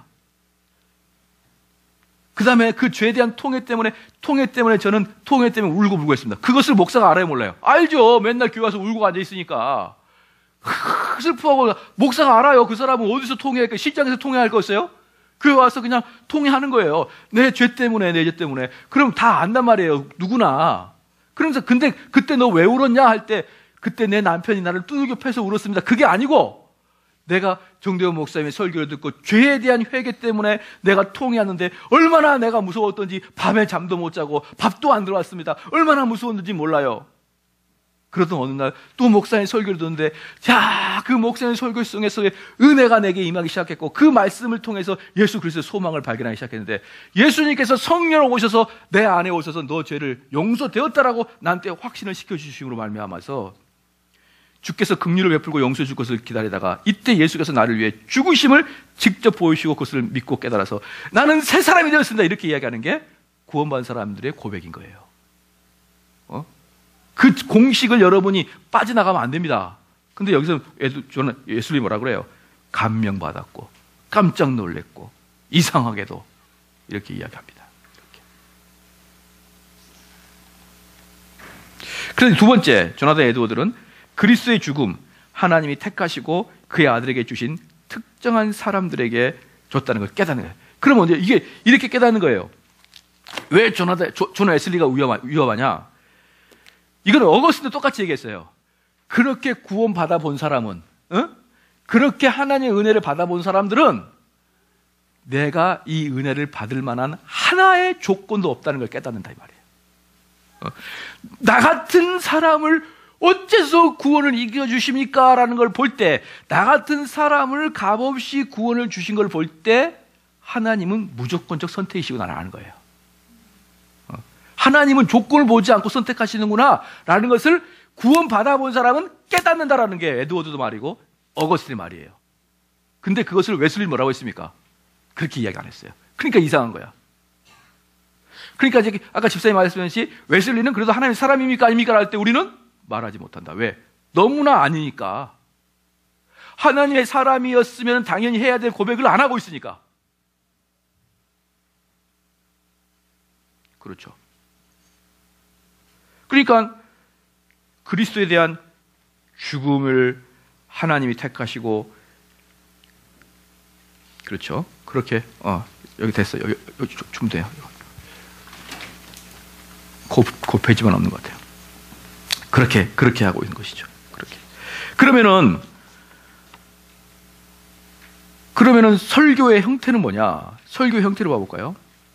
그 다음에 그 죄에 대한 통회 때문에, 통회 때문에 저는 통회 때문에 울고 울고 했습니다. 그것을 목사가 알아요, 몰라요? 알죠. 맨날 교회 와서 울고 앉아있으니까. 슬퍼하고, 목사가 알아요. 그 사람은 어디서 통회할까? 실장에서 통회할 거였어요? 교회 와서 그냥 통회하는 거예요. 내 죄 때문에, 내 죄 때문에. 그럼 다 안단 말이에요. 누구나. 그러면서, 근데 그때 너 왜 울었냐? 할 때, 그때 내 남편이 나를 두들겨 패서 울었습니다. 그게 아니고, 내가 정대원 목사님의 설교를 듣고 죄에 대한 회개 때문에 내가 통회하는데 얼마나 내가 무서웠던지 밤에 잠도 못 자고 밥도 안 들어왔습니다. 얼마나 무서웠는지 몰라요. 그러던 어느 날 또 목사님 설교를 듣는데, 자, 그 목사님 설교 속에 은혜가 내게 임하기 시작했고, 그 말씀을 통해서 예수 그리스도의 소망을 발견하기 시작했는데, 예수님께서 성령으로 오셔서 내 안에 오셔서 너 죄를 용서되었다라고 나한테 확신을 시켜주심으로 말미암아서 주께서 긍휼을 베풀고 용서해 줄 것을 기다리다가, 이때 예수께서 나를 위해 죽으심을 직접 보이시고 그것을 믿고 깨달아서 나는 새 사람이 되었습니다, 이렇게 이야기하는 게 구원받은 사람들의 고백인 거예요. 어? 그 공식을 여러분이 빠져나가면 안 됩니다. 근데 여기서 저는 예수님이 뭐라 그래요? 감명받았고 깜짝 놀랐고 이상하게도, 이렇게 이야기합니다. 이렇게. 그래서 두 번째, 조나단 에드워드는 그리스도의 죽음, 하나님이 택하시고 그의 아들에게 주신 특정한 사람들에게 줬다는 걸 깨닫는 거예요. 그러면 이게 이렇게 깨닫는 거예요. 왜 조나단, 조, 존 웨슬리가 위험하, 위험하냐? 이건 어거스틴도 똑같이 얘기했어요. 그렇게 구원 받아본 사람은, 어? 그렇게 하나님의 은혜를 받아본 사람들은 내가 이 은혜를 받을 만한 하나의 조건도 없다는 걸 깨닫는다, 이 말이에요. 어? 나 같은 사람을 어째서 구원을 이겨주십니까? 라는 걸 볼 때, 나 같은 사람을 값없이 구원을 주신 걸 볼 때 하나님은 무조건적 선택이시고 나는 아는 거예요. 하나님은 조건을 보지 않고 선택하시는구나 라는 것을 구원 받아본 사람은 깨닫는다라는 게 에드워드도 말이고 어거스틴의 말이에요. 근데 그것을 웨슬리 뭐라고 했습니까? 그렇게 이야기 안 했어요. 그러니까 이상한 거야. 그러니까 이제 아까 집사님 말씀하셨듯이 웨슬리는 그래도 하나님의 사람입니까 아닙니까 할 때 우리는 말하지 못한다. 왜? 너무나 아니니까. 하나님의 사람이었으면 당연히 해야 될 고백을 안 하고 있으니까. 그렇죠. 그러니까 그리스도에 대한 죽음을 하나님이 택하시고, 그렇죠. 그렇게 어 여기 됐어요. 여기, 여기 좀 돼요. 곱, 곱해지만 없는 것 같아요. 그렇게 그렇게 하고 있는 것이죠. 그렇게. 그러면은 그러면은 설교의 형태는 뭐냐? 설교 형태를 봐볼까요?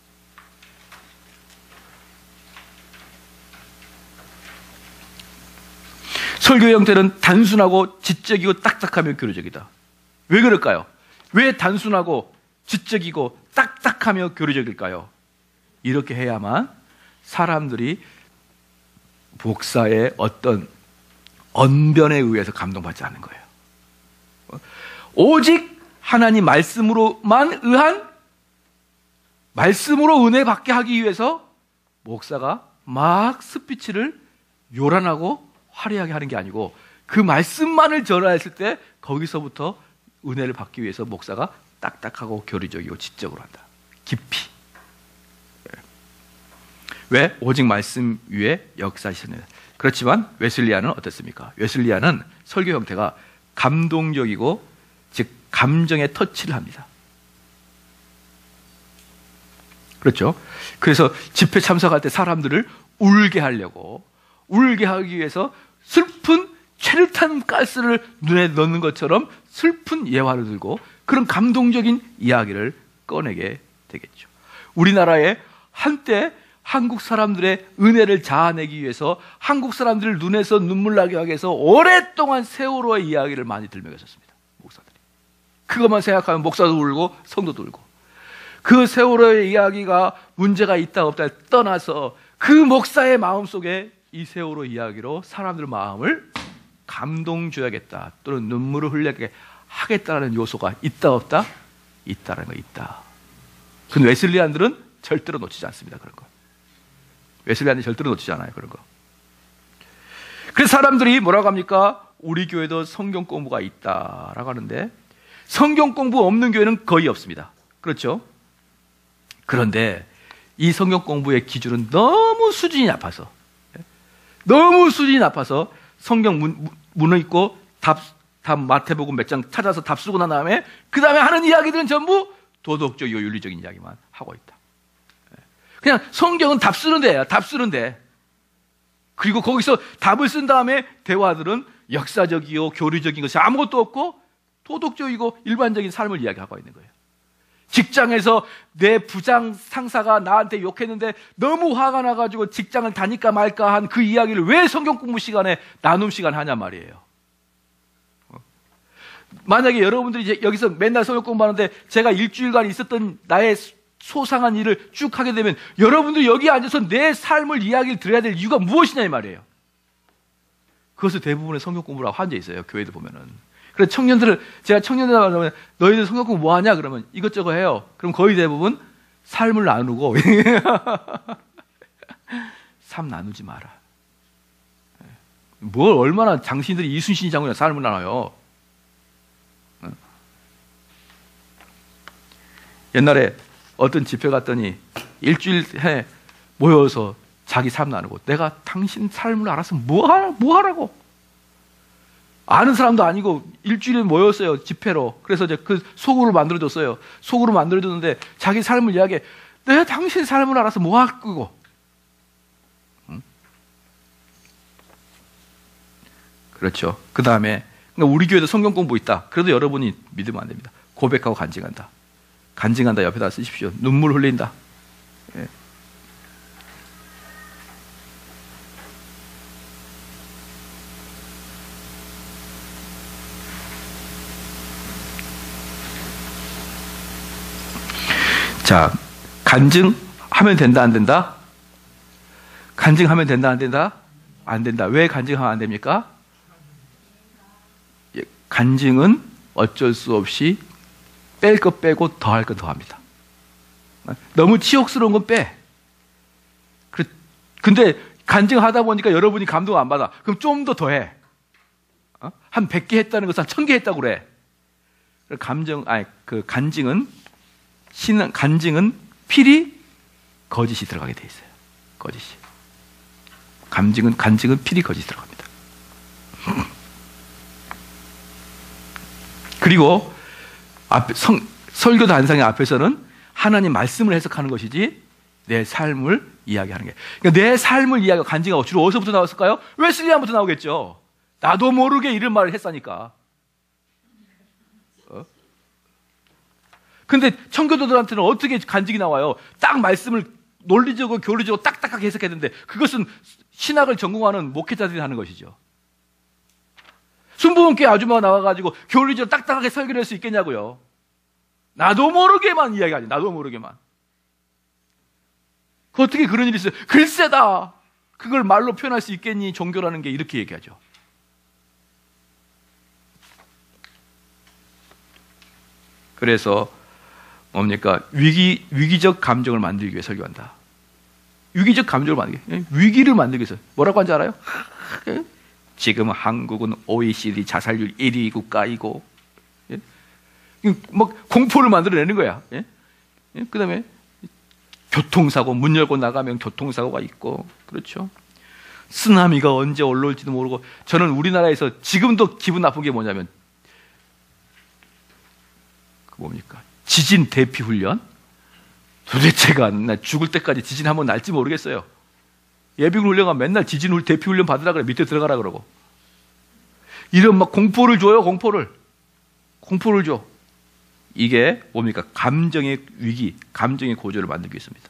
설교의 형태는 단순하고 지적이고 딱딱하며 교류적이다. 왜 그럴까요? 왜 단순하고 지적이고 딱딱하며 교류적일까요? 이렇게 해야만 사람들이 목사의 어떤 언변에 의해서 감동받지 않는 거예요. 오직 하나님 말씀으로만 의한, 말씀으로 은혜 받게 하기 위해서 목사가 막 스피치를 요란하고 화려하게 하는 게 아니고, 그 말씀만을 전하였을 때 거기서부터 은혜를 받기 위해서 목사가 딱딱하고 교리적이고 지적으로 한다. 깊이. 왜? 오직 말씀 위에 역사하시는. 그렇지만 웨슬리안은 어떻습니까? 웨슬리안은 설교 형태가 감동적이고, 즉 감정의 터치를 합니다. 그렇죠? 그래서 집회 참석할 때 사람들을 울게 하려고, 울게 하기 위해서 슬픈 최루탄 가스를 눈에 넣는 것처럼 슬픈 예화를 들고 그런 감동적인 이야기를 꺼내게 되겠죠. 우리나라에 한때 한국 사람들의 은혜를 자아내기 위해서 한국 사람들을 눈에서 눈물 나게 하기 위해서 오랫동안 세월호의 이야기를 많이 들먹였었습니다. 목사들이. 그것만 생각하면 목사도 울고 성도도 울고, 그 세월호의 이야기가 문제가 있다 없다 떠나서 그 목사의 마음속에 이 세월호 이야기로 사람들 마음을 감동 줘야겠다, 또는 눈물을 흘리게 하겠다는 요소가 있다 없다? 있다는 거 있다. 근데 웨슬리안들은 절대로 놓치지 않습니다. 그런 거. 웨슬리안들이 절대로 놓치지 않아요. 그런 거. 그래서 사람들이 뭐라고 합니까? 우리 교회도 성경 공부가 있다라고 하는데, 성경 공부 없는 교회는 거의 없습니다. 그렇죠? 그런데 이 성경 공부의 기준은 너무 수준이 높아서, 너무 수준이 높아서 성경 문, 문을 읽고 답, 답 마태복음 몇 장 찾아서 답 쓰고 난 다음에 그 다음에 하는 이야기들은 전부 도덕적이고 윤리적인 이야기만 하고 있다. 그냥 성경은 답 쓰는 데야. 답 쓰는 데. 그리고 거기서 답을 쓴 다음에 대화들은 역사적이고 교리적인 것이 아무것도 없고 도덕적이고 일반적인 삶을 이야기하고 있는 거예요. 직장에서 내 부장 상사가 나한테 욕했는데 너무 화가 나가지고 직장을 다닐까 말까 한 그 이야기를 왜 성경 공부 시간에 나눔 시간 하냐 말이에요. 만약에 여러분들이 이제 여기서 맨날 성경 공부하는데 제가 일주일간 있었던 나의 소상한 일을 쭉 하게 되면 여러분들 여기 앉아서 내 삶을 이야기를 들어야 될 이유가 무엇이냐 이 말이에요. 그것을 대부분의 성경 공부라고 앉아 있어요. 교회들 보면은. 그래서 청년들을 제가 청년들 말하면 너희들 성경 공부 뭐 하냐 그러면 이것저것 해요. 그럼 거의 대부분 삶을 나누고 삶 나누지 마라. 뭘 얼마나 당신들이 이순신 장군이랑 삶을 나눠요. 옛날에 어떤 집회 갔더니 일주일에 모여서 자기 삶 나누고 내가 당신 삶을 알아서 뭐, 하라, 뭐 하라고 아는 사람도 아니고 일주일에 모였어요 집회로. 그래서 이제 그 소그룹을 만들어줬어요. 소그룹을 만들어줬는데 자기 삶을 이야기해. 내가 당신 삶을 알아서 뭐 할 거고. 응? 그렇죠. 그 다음에 그러니까 우리 교회도 성경 공부 있다. 그래도 여러분이 믿으면 안 됩니다. 고백하고 간증한다. 간증한다 옆에다 쓰십시오. 눈물 흘린다. 예. 자, 간증하면 된다 안 된다? 간증하면 된다 안 된다? 안 된다. 왜 간증하면 안 됩니까? 예, 간증은 어쩔 수 없이 뺄 것 빼고 더 할 것 더 합니다. 너무 치욕스러운 건 빼. 근데 간증하다 보니까 여러분이 감동 안 받아. 그럼 좀 더 더 해. 한 백 개 했다는 것은 한 천 개 했다고 그래. 감정, 아니, 그 간증은, 신, 간증은 필히 거짓이 들어가게 돼 있어요. 거짓이. 간증은, 간증은 필히 거짓이 들어갑니다. 그리고 앞, 성, 설교 단상의 앞에서는 하나님 말씀을 해석하는 것이지 내 삶을 이야기하는 게. 그러니까 내 삶을 이야기하고 간증하고 주로 어디서부터 나왔을까요? 웨슬리안부터 나오겠죠. 나도 모르게 이런 말을 했으니까. 어? 근데 청교도들한테는 어떻게 간증이 나와요? 딱 말씀을 논리적으로 교리적으로 딱딱하게 해석했는데 그것은 신학을 전공하는 목회자들이 하는 것이죠. 순복음교회 아줌마가 나와가지고 교리적으로 딱딱하게 설교를 할 수 있겠냐고요. 나도 모르게만 이야기하지. 나도 모르게만. 그 어떻게 그런 일이 있어요? 글쎄다. 그걸 말로 표현할 수 있겠니? 종교라는 게 이렇게 얘기하죠. 그래서 뭡니까? 위기, 위기적 감정을 만들기 위해 설교한다. 위기적 감정을 만들기 위해. 위기를 만들기 위해서. 뭐라고 하는지 알아요? 지금 한국은 오이시디 자살률 일 위 국가이고, 예? 막 공포를 만들어내는 거야. 예? 예? 그 다음에 교통사고, 문 열고 나가면 교통사고가 있고, 그렇죠. 쓰나미가 언제 올라올지도 모르고. 저는 우리나라에서 지금도 기분 나쁜 게 뭐냐면, 그 뭡니까? 지진 대피 훈련? 도대체가 나 죽을 때까지 지진 한번 날지 모르겠어요. 예비군 훈련가 맨날 지진 대피 훈련 받으라 그래. 밑에 들어가라 그러고. 이런 막 공포를 줘요, 공포를. 공포를 줘. 이게 뭡니까? 감정의 위기, 감정의 고조를 만들기 위해서입니다.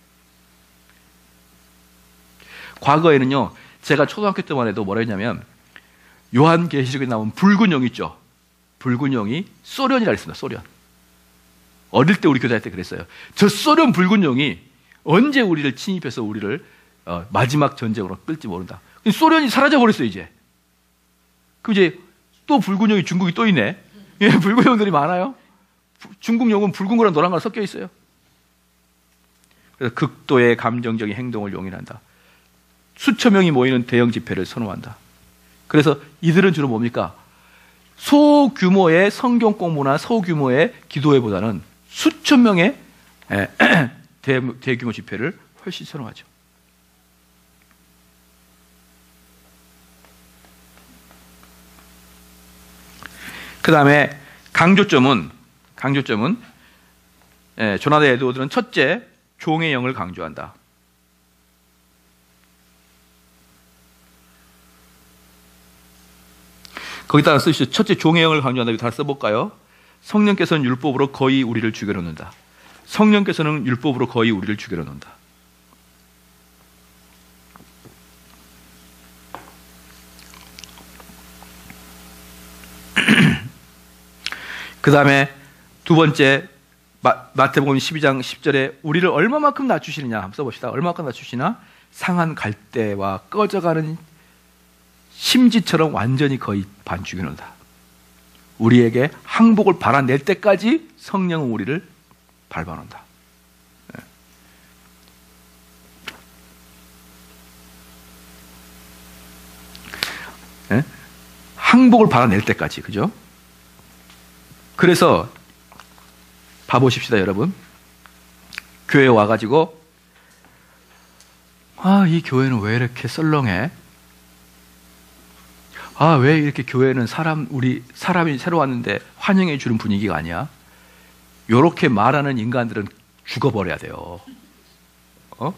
과거에는요, 제가 초등학교 때만 해도 뭐라 했냐면, 요한계시록에 나온 붉은 용 있죠? 붉은 용이 소련이라 했습니다, 소련. 어릴 때 우리 교사할 때 그랬어요. 저 소련 붉은 용이 언제 우리를 침입해서 우리를 어, 마지막 전쟁으로 끌지 모른다. 소련이 사라져버렸어요, 이제. 그럼 이제 또 붉은 용이 중국이 또 있네. 예, 붉은 용들이 많아요. 중국 용은 붉은 거랑 노란 거랑 섞여 있어요. 그래서 극도의 감정적인 행동을 용인한다. 수천 명이 모이는 대형 집회를 선호한다. 그래서 이들은 주로 뭡니까? 소규모의 성경 공부나 소규모의 기도회보다는 수천 명의 대, 대규모 집회를 훨씬 선호하죠. 그 다음에 강조점은 강조점은 예, 조나단 에드워드는 첫째, 종의 영을 강조한다. 거기다가 쓰시죠. 첫째, 종의 영을 강조한다. 이거 다 써볼까요? 성령께서는 율법으로 거의 우리를 죽여놓는다. 성령께서는 율법으로 거의 우리를 죽여놓는다. 그 다음에 두 번째, 마, 마태복음 십이 장 십 절에 우리를 얼마만큼 낮추시느냐 한번 써봅시다. 얼마만큼 낮추시나? 상한 갈대와 꺼져가는 심지처럼 완전히 거의 반 죽여놓는다. 우리에게 항복을 바라낼 때까지 성령은 우리를 밟아놓는다. 예? 예? 항복을 바라낼 때까지, 그죠? 그래서 봐보십시다, 여러분. 교회에 와가지고 아, 이 교회는 왜 이렇게 썰렁해? 아, 왜 이렇게 교회는 사람, 우리 사람이 새로 왔는데 환영해 주는 분위기가 아니야? 요렇게 말하는 인간들은 죽어버려야 돼요. 어?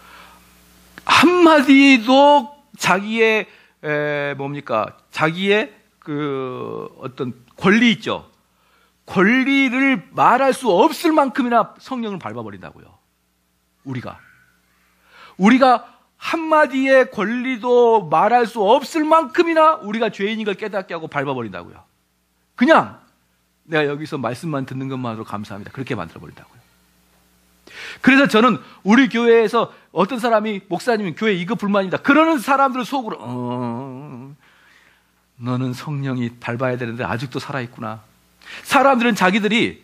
한마디도 자기의, 에, 뭡니까? 자기의 그 어떤 권리 있죠? 권리를 말할 수 없을 만큼이나 성령을 밟아버린다고요. 우리가. 우리가 한마디의 권리도 말할 수 없을 만큼이나 우리가 죄인인 걸 깨닫게 하고 밟아버린다고요. 그냥 내가 여기서 말씀만 듣는 것만으로 감사합니다. 그렇게 만들어버린다고요. 그래서 저는 우리 교회에서 어떤 사람이 목사님은 교회 이거 불만입니다. 그러는 사람들 속으로 어, 너는 성령이 밟아야 되는데 아직도 살아있구나. 사람들은 자기들이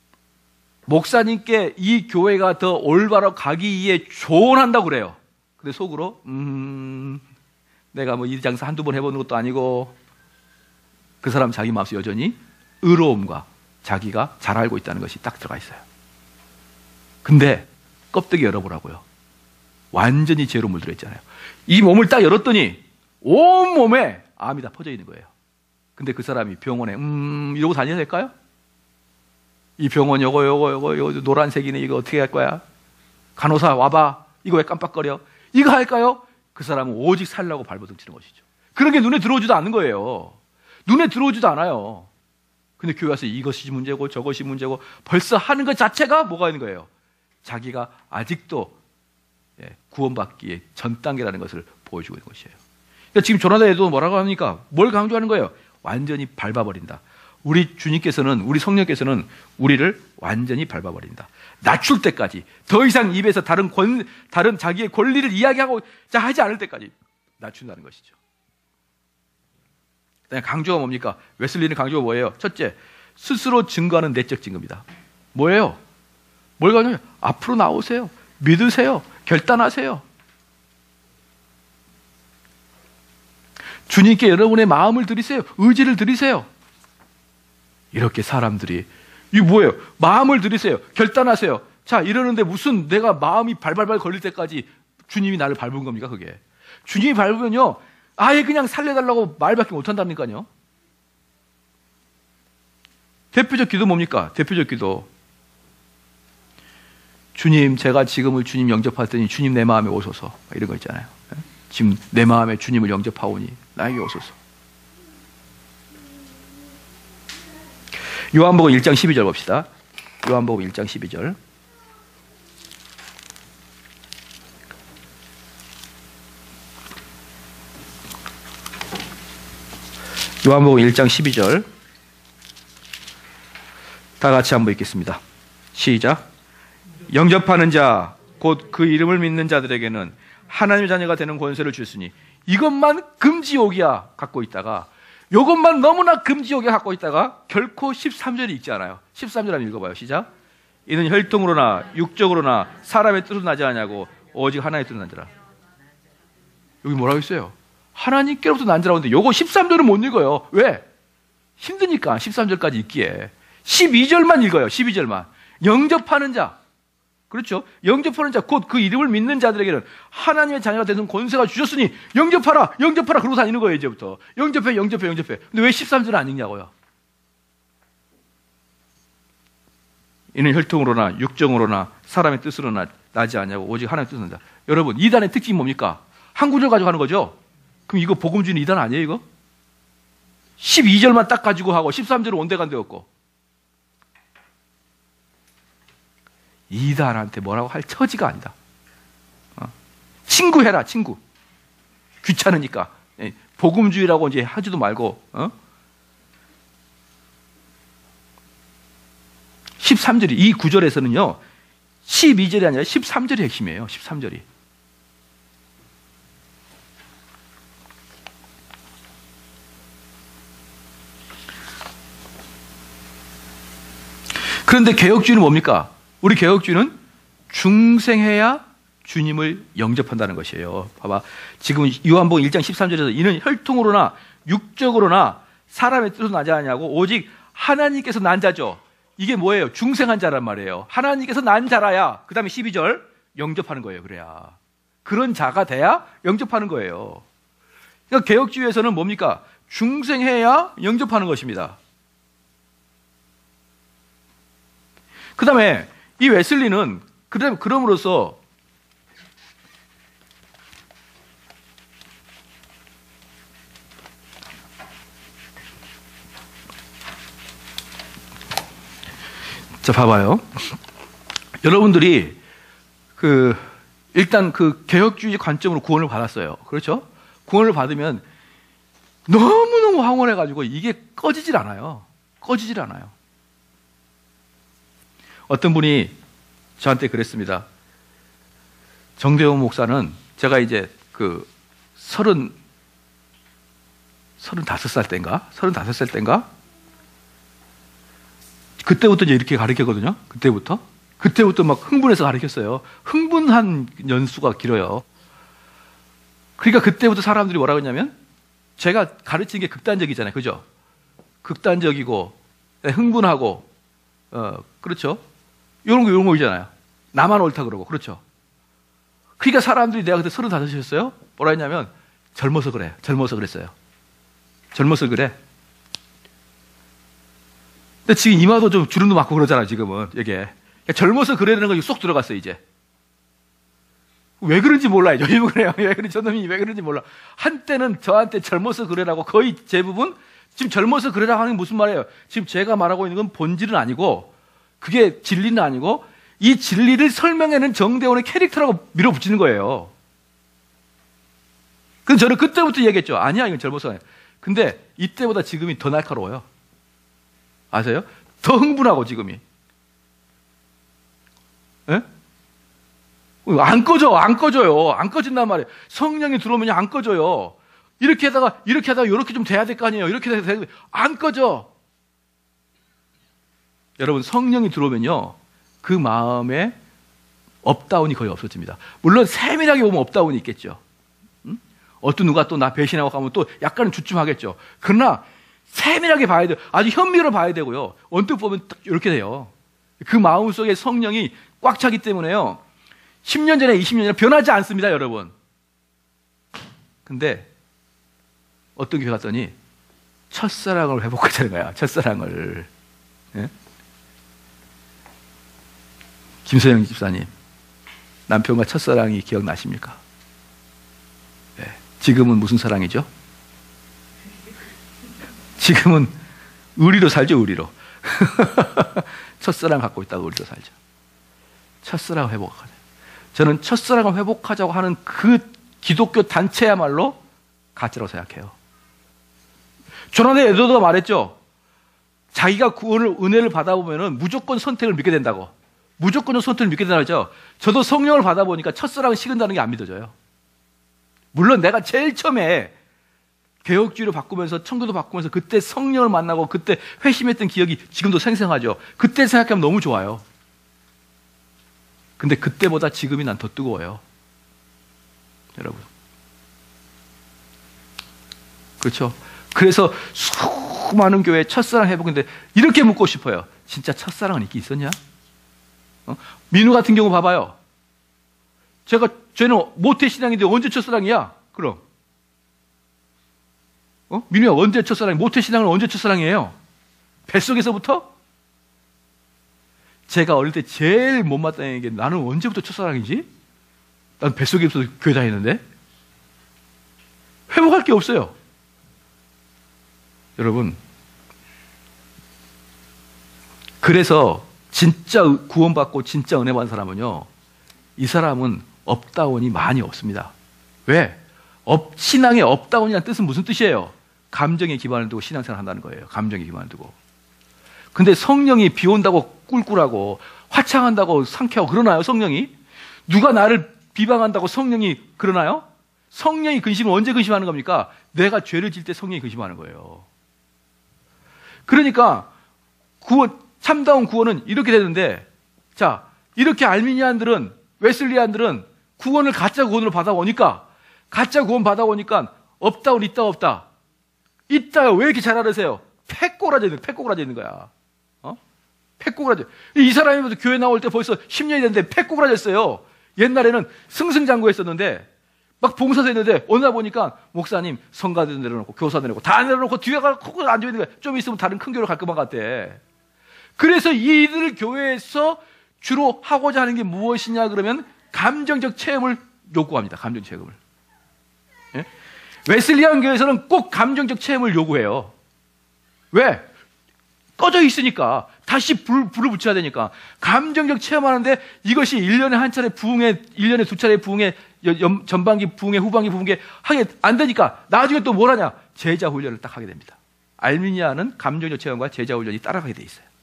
목사님께 이 교회가 더 올바로 가기 위해 조언한다고 그래요. 근데 속으로 음, 내가 뭐 이 장사 한두 번 해보는 것도 아니고 그 사람 자기 마음속에 여전히 의로움과 자기가 잘 알고 있다는 것이 딱 들어가 있어요. 근데 껍데기 열어보라고요. 완전히 죄로 물들어 있잖아요. 이 몸을 딱 열었더니 온 몸에 암이 다 퍼져 있는 거예요. 근데 그 사람이 병원에 음 이러고 다녀야 될까요? 이 병원 요거 요거 요거 요거 노란색이네 이거 어떻게 할 거야? 간호사 와봐. 이거 왜 깜빡거려? 이거 할까요? 그 사람은 오직 살라고 발버둥치는 것이죠. 그런 게 눈에 들어오지도 않는 거예요. 눈에 들어오지도 않아요. 근데 교회 와서 이것이 문제고 저것이 문제고 벌써 하는 것 자체가 뭐가 있는 거예요? 자기가 아직도 구원받기에 전 단계라는 것을 보여주고 있는 것이에요. 그러니까 지금 조나단에도 뭐라고 합니까? 뭘 강조하는 거예요? 완전히 밟아버린다. 우리 주님께서는, 우리 성령께서는 우리를 완전히 밟아버린다. 낮출 때까지, 더 이상 입에서 다른 권, 다른 자기의 권리를 이야기하고 하지 않을 때까지 낮춘다는 것이죠. 강조가 뭡니까? 웨슬리는 강조가 뭐예요? 첫째, 스스로 증거하는 내적 증거입니다. 뭐예요? 뭘 강조해요? 앞으로 나오세요. 믿으세요. 결단하세요. 주님께 여러분의 마음을 드리세요. 의지를 드리세요. 이렇게 사람들이 이게 뭐예요? 마음을 드리세요. 결단하세요. 자, 이러는데 무슨 내가 마음이 발발발 걸릴 때까지 주님이 나를 밟은 겁니까? 그게 주님이 밟으면요 아예 그냥 살려달라고 말밖에 못한다니까요. 대표적 기도 뭡니까? 대표적 기도 주님, 제가 지금을 주님 영접할 때니 주님 내 마음에 오소서 이런 거 있잖아요. 지금 내 마음에 주님을 영접하오니 나에게 오소서. 요한복음 일 장 십이 절 봅시다. 요한복음 일 장 십이 절. 요한복음 일 장 십이 절. 다 같이 한번 읽겠습니다. 시작. 영접하는 자, 곧 그 이름을 믿는 자들에게는 하나님의 자녀가 되는 권세를 주시니 이것만 금지옥이야 갖고 있다가 이것만 너무나 금지옥이야 갖고 있다가 결코 십삼 절이 읽지 않아요. 십삼 절 한번 읽어봐요. 시작. 이는 혈통으로나 육적으로나 사람의 뜻으로 나지 않냐고 오직 하나의 뜻으로 난지라. 여기 뭐라고 했어요? 하나님께로부터 난지라고 하는데 요거 십삼 절은 못 읽어요. 왜? 힘드니까 십삼 절까지 읽기에 십이 절만 읽어요. 십이 절만. 영접하는 자, 그렇죠? 영접하는 자, 곧 그 이름을 믿는 자들에게는 하나님의 자녀가 되는 권세가 주셨으니 영접하라, 영접하라 그러고 다니는 거예요. 이제부터 영접해, 영접해, 영접해. 근데 왜 십삼 절은 안 읽냐고요? 이는 혈통으로나 육정으로나 사람의 뜻으로나 나지 않냐고 오직 하나님의 뜻으로 난다. 여러분, 이단의 특징이 뭡니까? 한 구절 가져가는 거죠? 그럼 이거 복음 주는 이단 아니에요 이거? 십이 절만 딱 가지고 하고 십삼 절은 온데간데 없고 이단한테 뭐라고 할 처지가 아니다. 어? 친구 해라, 친구. 귀찮으니까. 예, 복음주의라고 이제 하지도 말고, 어? 십삼 절이, 이 구절에서는요, 십이 절이 아니라 십삼 절이 핵심이에요, 십삼 절이. 그런데 개혁주의는 뭡니까? 우리 개혁주의는 중생해야 주님을 영접한다는 것이에요. 봐봐. 지금 요한복음 일 장 십삼 절에서 이는 혈통으로나 육적으로나 사람의 뜻으로 나지 않냐고 오직 하나님께서 난 자죠. 이게 뭐예요? 중생한 자란 말이에요. 하나님께서 난 자라야 그 다음에 십이 절 영접하는 거예요. 그래야. 그런 자가 돼야 영접하는 거예요. 그러니까 개혁주의에서는 뭡니까? 중생해야 영접하는 것입니다. 그 다음에 이 웨슬리는 그럼으로써 자, 봐봐요. 여러분들이 그 일단 그 개혁주의 관점으로 구원을 받았어요. 그렇죠? 구원을 받으면 너무너무 황홀해가지고 이게 꺼지질 않아요. 꺼지질 않아요. 어떤 분이 저한테 그랬습니다. 정대호 목사는 제가 이제 그 서른, 서른다섯 살 때인가? 서른다섯 살 때인가? 그때부터 이제 이렇게 가르쳤거든요. 그때부터. 그때부터 막 흥분해서 가르쳤어요. 흥분한 연수가 길어요. 그러니까 그때부터 사람들이 뭐라고 했냐면 제가 가르치는 게 극단적이잖아요. 그죠? 극단적이고, 흥분하고, 어, 그렇죠? 이런 거, 이런 거 있잖아요. 나만 옳다 그러고, 그렇죠? 그러니까 사람들이 내가 그때 서른다섯이었어요? 뭐라 했냐면, 젊어서 그래. 젊어서 그랬어요. 젊어서 그래. 근데 지금 이마도 좀 주름도 맞고 그러잖아, 지금은. 이게. 그러니까 젊어서 그래라는 거 쏙 들어갔어요, 이제. 왜 그런지 몰라요. 저희는 그래요. 왜 그런지, 저놈이 왜 그런지 몰라. 한때는 저한테 젊어서 그래라고 거의 대부분 지금 젊어서 그래라고 하는 게 무슨 말이에요? 지금 제가 말하고 있는 건 본질은 아니고 그게 진리는 아니고 이 진리를 설명하는 정대원의 캐릭터라고 밀어붙이는 거예요. 그래서 저는 그때부터 얘기했죠. 아니야, 이건 젊어서 아니야. 근데 이때보다 지금이 더 날카로워요. 아세요? 더 흥분하고 지금이. 예? 안 꺼져, 안 꺼져요. 안 꺼진단 말이에요. 성령이 들어오면 안 꺼져요. 이렇게 하다가, 이렇게 하다가, 이렇게 좀 돼야 될 거 아니에요. 이렇게 돼야 안 꺼져. 여러분, 성령이 들어오면요. 그 마음에 업다운이 거의 없어집니다. 물론, 세밀하게 보면 업다운이 있겠죠. 응? 어떤 누가 또 나 배신하고 가면 또 약간은 주춤하겠죠. 그러나, 세밀하게 봐야 돼요. 아주 현미로 봐야 되고요. 언뜻 보면 딱 이렇게 돼요. 그 마음 속에 성령이 꽉 차기 때문에요. 십 년 전에 이십 년 전에 변하지 않습니다, 여러분. 근데 어떤 교회 갔더니 첫사랑을 회복하자는 거야. 첫사랑을. 예? 김소영 집사님, 남편과 첫사랑이 기억나십니까? 예. 지금은 무슨 사랑이죠? 지금은 의리로 살죠, 의리로. 첫사랑 갖고 있다고 의리로 살죠. 첫사랑 회복하자. 저는 첫사랑을 회복하자고 하는 그 기독교 단체야말로 가짜라고 생각해요. 조나단 에드워드가 말했죠. 자기가 구원을, 은혜를 받아보면 무조건 선택을 믿게 된다고. 무조건 선택을 믿게 된다고 하죠. 저도 성령을 받아보니까 첫사랑을 식은다는 게 안 믿어져요. 물론 내가 제일 처음에 개혁주의로 바꾸면서 청교도 바꾸면서 그때 성령을 만나고 그때 회심했던 기억이 지금도 생생하죠. 그때 생각하면 너무 좋아요. 근데 그때보다 지금이 난 더 뜨거워요. 여러분. 그렇죠? 그래서 수많은 교회 첫사랑 회복인데 이렇게 묻고 싶어요. 진짜 첫사랑은 있긴 있었냐? 어? 민우 같은 경우 봐봐요. 제가, 쟤는 모태신앙인데 언제 첫사랑이야? 그럼. 어? 민우야, 언제 첫사랑이야? 모태신앙은 언제 첫사랑이에요? 뱃속에서부터? 제가 어릴 때 제일 못마땅한 게 나는 언제부터 첫사랑이지? 난 뱃속에서 교회 다니는데? 회복할 게 없어요. 여러분, 그래서 진짜 구원받고 진짜 은혜 받은 사람은요, 이 사람은 업다운이 많이 없습니다. 왜? 업, 신앙의 업다운이라는 뜻은 무슨 뜻이에요? 감정에 기반을 두고 신앙생활 한다는 거예요. 감정에 기반을 두고. 근데 성령이 비 온다고 꿀꿀하고 화창한다고 상쾌하고 그러나요? 성령이? 누가 나를 비방한다고 성령이 그러나요? 성령이 근심은 언제 근심하는 겁니까? 내가 죄를 질 때 성령이 근심하는 거예요. 그러니까 구원, 참다운 구원은 이렇게 되는데, 자, 이렇게 알미니안들은, 웨슬리안들은 구원을 가짜 구원으로 받아오니까, 가짜 구원 받아오니까 없다운 있다 없다. 있다요. 왜 이렇게 잘 알으세요? 패꼬라져 있는, 패꼬라져 있는 거야. 어? 패꼬라져. 이 사람이 교회 나올 때 벌써 십 년이 됐는데 패꼬라졌어요. 옛날에는 승승장구했었는데, 막 봉사도 했는데, 어느 날 보니까, 목사님, 성가대도 내려놓고, 교사 내려놓고, 다 내려놓고, 뒤에 가고 앉아있는 거야. 좀 있으면 다른 큰 교회로 갈 것만 같대. 그래서 이들 교회에서 주로 하고자 하는 게 무엇이냐, 그러면, 감정적 체험을 요구합니다. 감정 체험을. 예? 웨슬리안 교회에서는 꼭 감정적 체험을 요구해요. 왜? 꺼져 있으니까. 다시 불, 불을 붙여야 되니까. 감정적 체험하는데 이것이 일 년에 한 차례 부흥회, 일 년에 두 차례 부흥회, 연, 전반기 부흥회, 후반기 부흥회 하게 안 되니까 나중에 또 뭘 하냐? 제자 훈련을 딱 하게 됩니다. 알미니아는 감정적 체험과 제자 훈련이 따라가게 돼 있어요.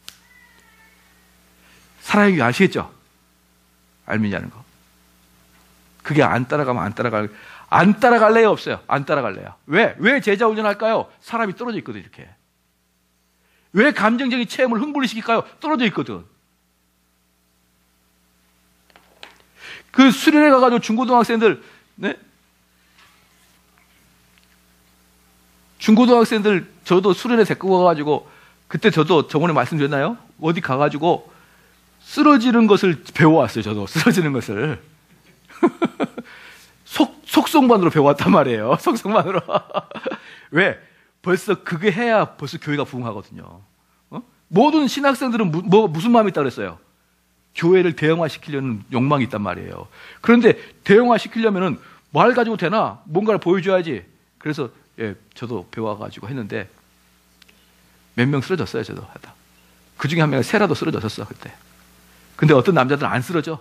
살아있는 게 아시겠죠? 알미니아는 거. 그게 안 따라가면 안 따라갈, 안 따라갈래요? 없어요? 안 따라갈래요? 왜? 왜 제자 훈련 할까요? 사람이 떨어져 있거든, 이렇게. 왜 감정적인 체험을 흥분을 시킬까요? 떨어져 있거든. 그 수련회 가가지고 중고등학생들, 네? 중고등학생들, 저도 수련회 데리고 가가지고, 그때 저도 저번에 말씀드렸나요? 어디 가가지고, 쓰러지는 것을 배워왔어요, 저도. 쓰러지는 것을. 속, 속성만으로 배워왔단 말이에요. 속성만으로. 왜? 벌써 그게 해야 벌써 교회가 부흥하거든요. 어? 모든 신학생들은 무, 뭐, 무슨 마음이 있다고 그랬어요? 교회를 대형화시키려는 욕망이 있단 말이에요. 그런데 대형화시키려면은 말 가지고 되나? 뭔가를 보여줘야지. 그래서 예, 저도 배워가지고 했는데 몇 명 쓰러졌어요, 저도 하다. 그 중에 한 명이 세라도 쓰러졌었어, 그때. 근데 어떤 남자들은 안 쓰러져.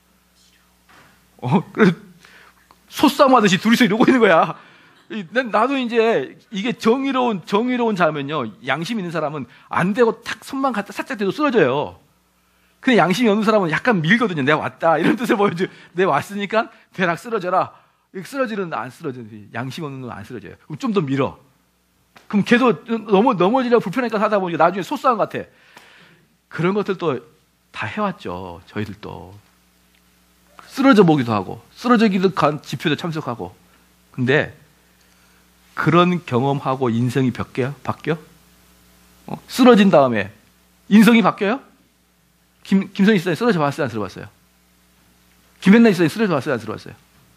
어, 그래서 소싸움하듯이 둘이서 이러고 있는 거야. 나도 이제 이게 정의로운, 정의로운 자면요, 양심 있는 사람은 안 되고 탁 손만 갖다 살짝 대도 쓰러져요. 근데 양심이 없는 사람은 약간 밀거든요. 내가 왔다. 이런 뜻을 보여줘. 내가 왔으니까 대략 쓰러져라. 쓰러지는 안 쓰러져. 양심 없는 건 안 쓰러져요. 그럼 좀 더 밀어. 그럼 걔도 넘어, 넘어지려고 불편하니까 하다 보니까 나중에 소싸움 같아. 그런 것들도 다 해왔죠. 저희들도. 쓰러져 보기도 하고, 쓰러지기도 간 집회도 참석하고. 근데 그런 경험하고 인생이 바뀌어요? 바뀌어? 어? 쓰러진 다음에 인성이 바뀌어요? 김, 김선희 씨는 쓰러져 봤어요? 안 쓰러져 봤어요? 김현나 씨는 쓰러져 봤어요? 안 쓰러져 봤어요?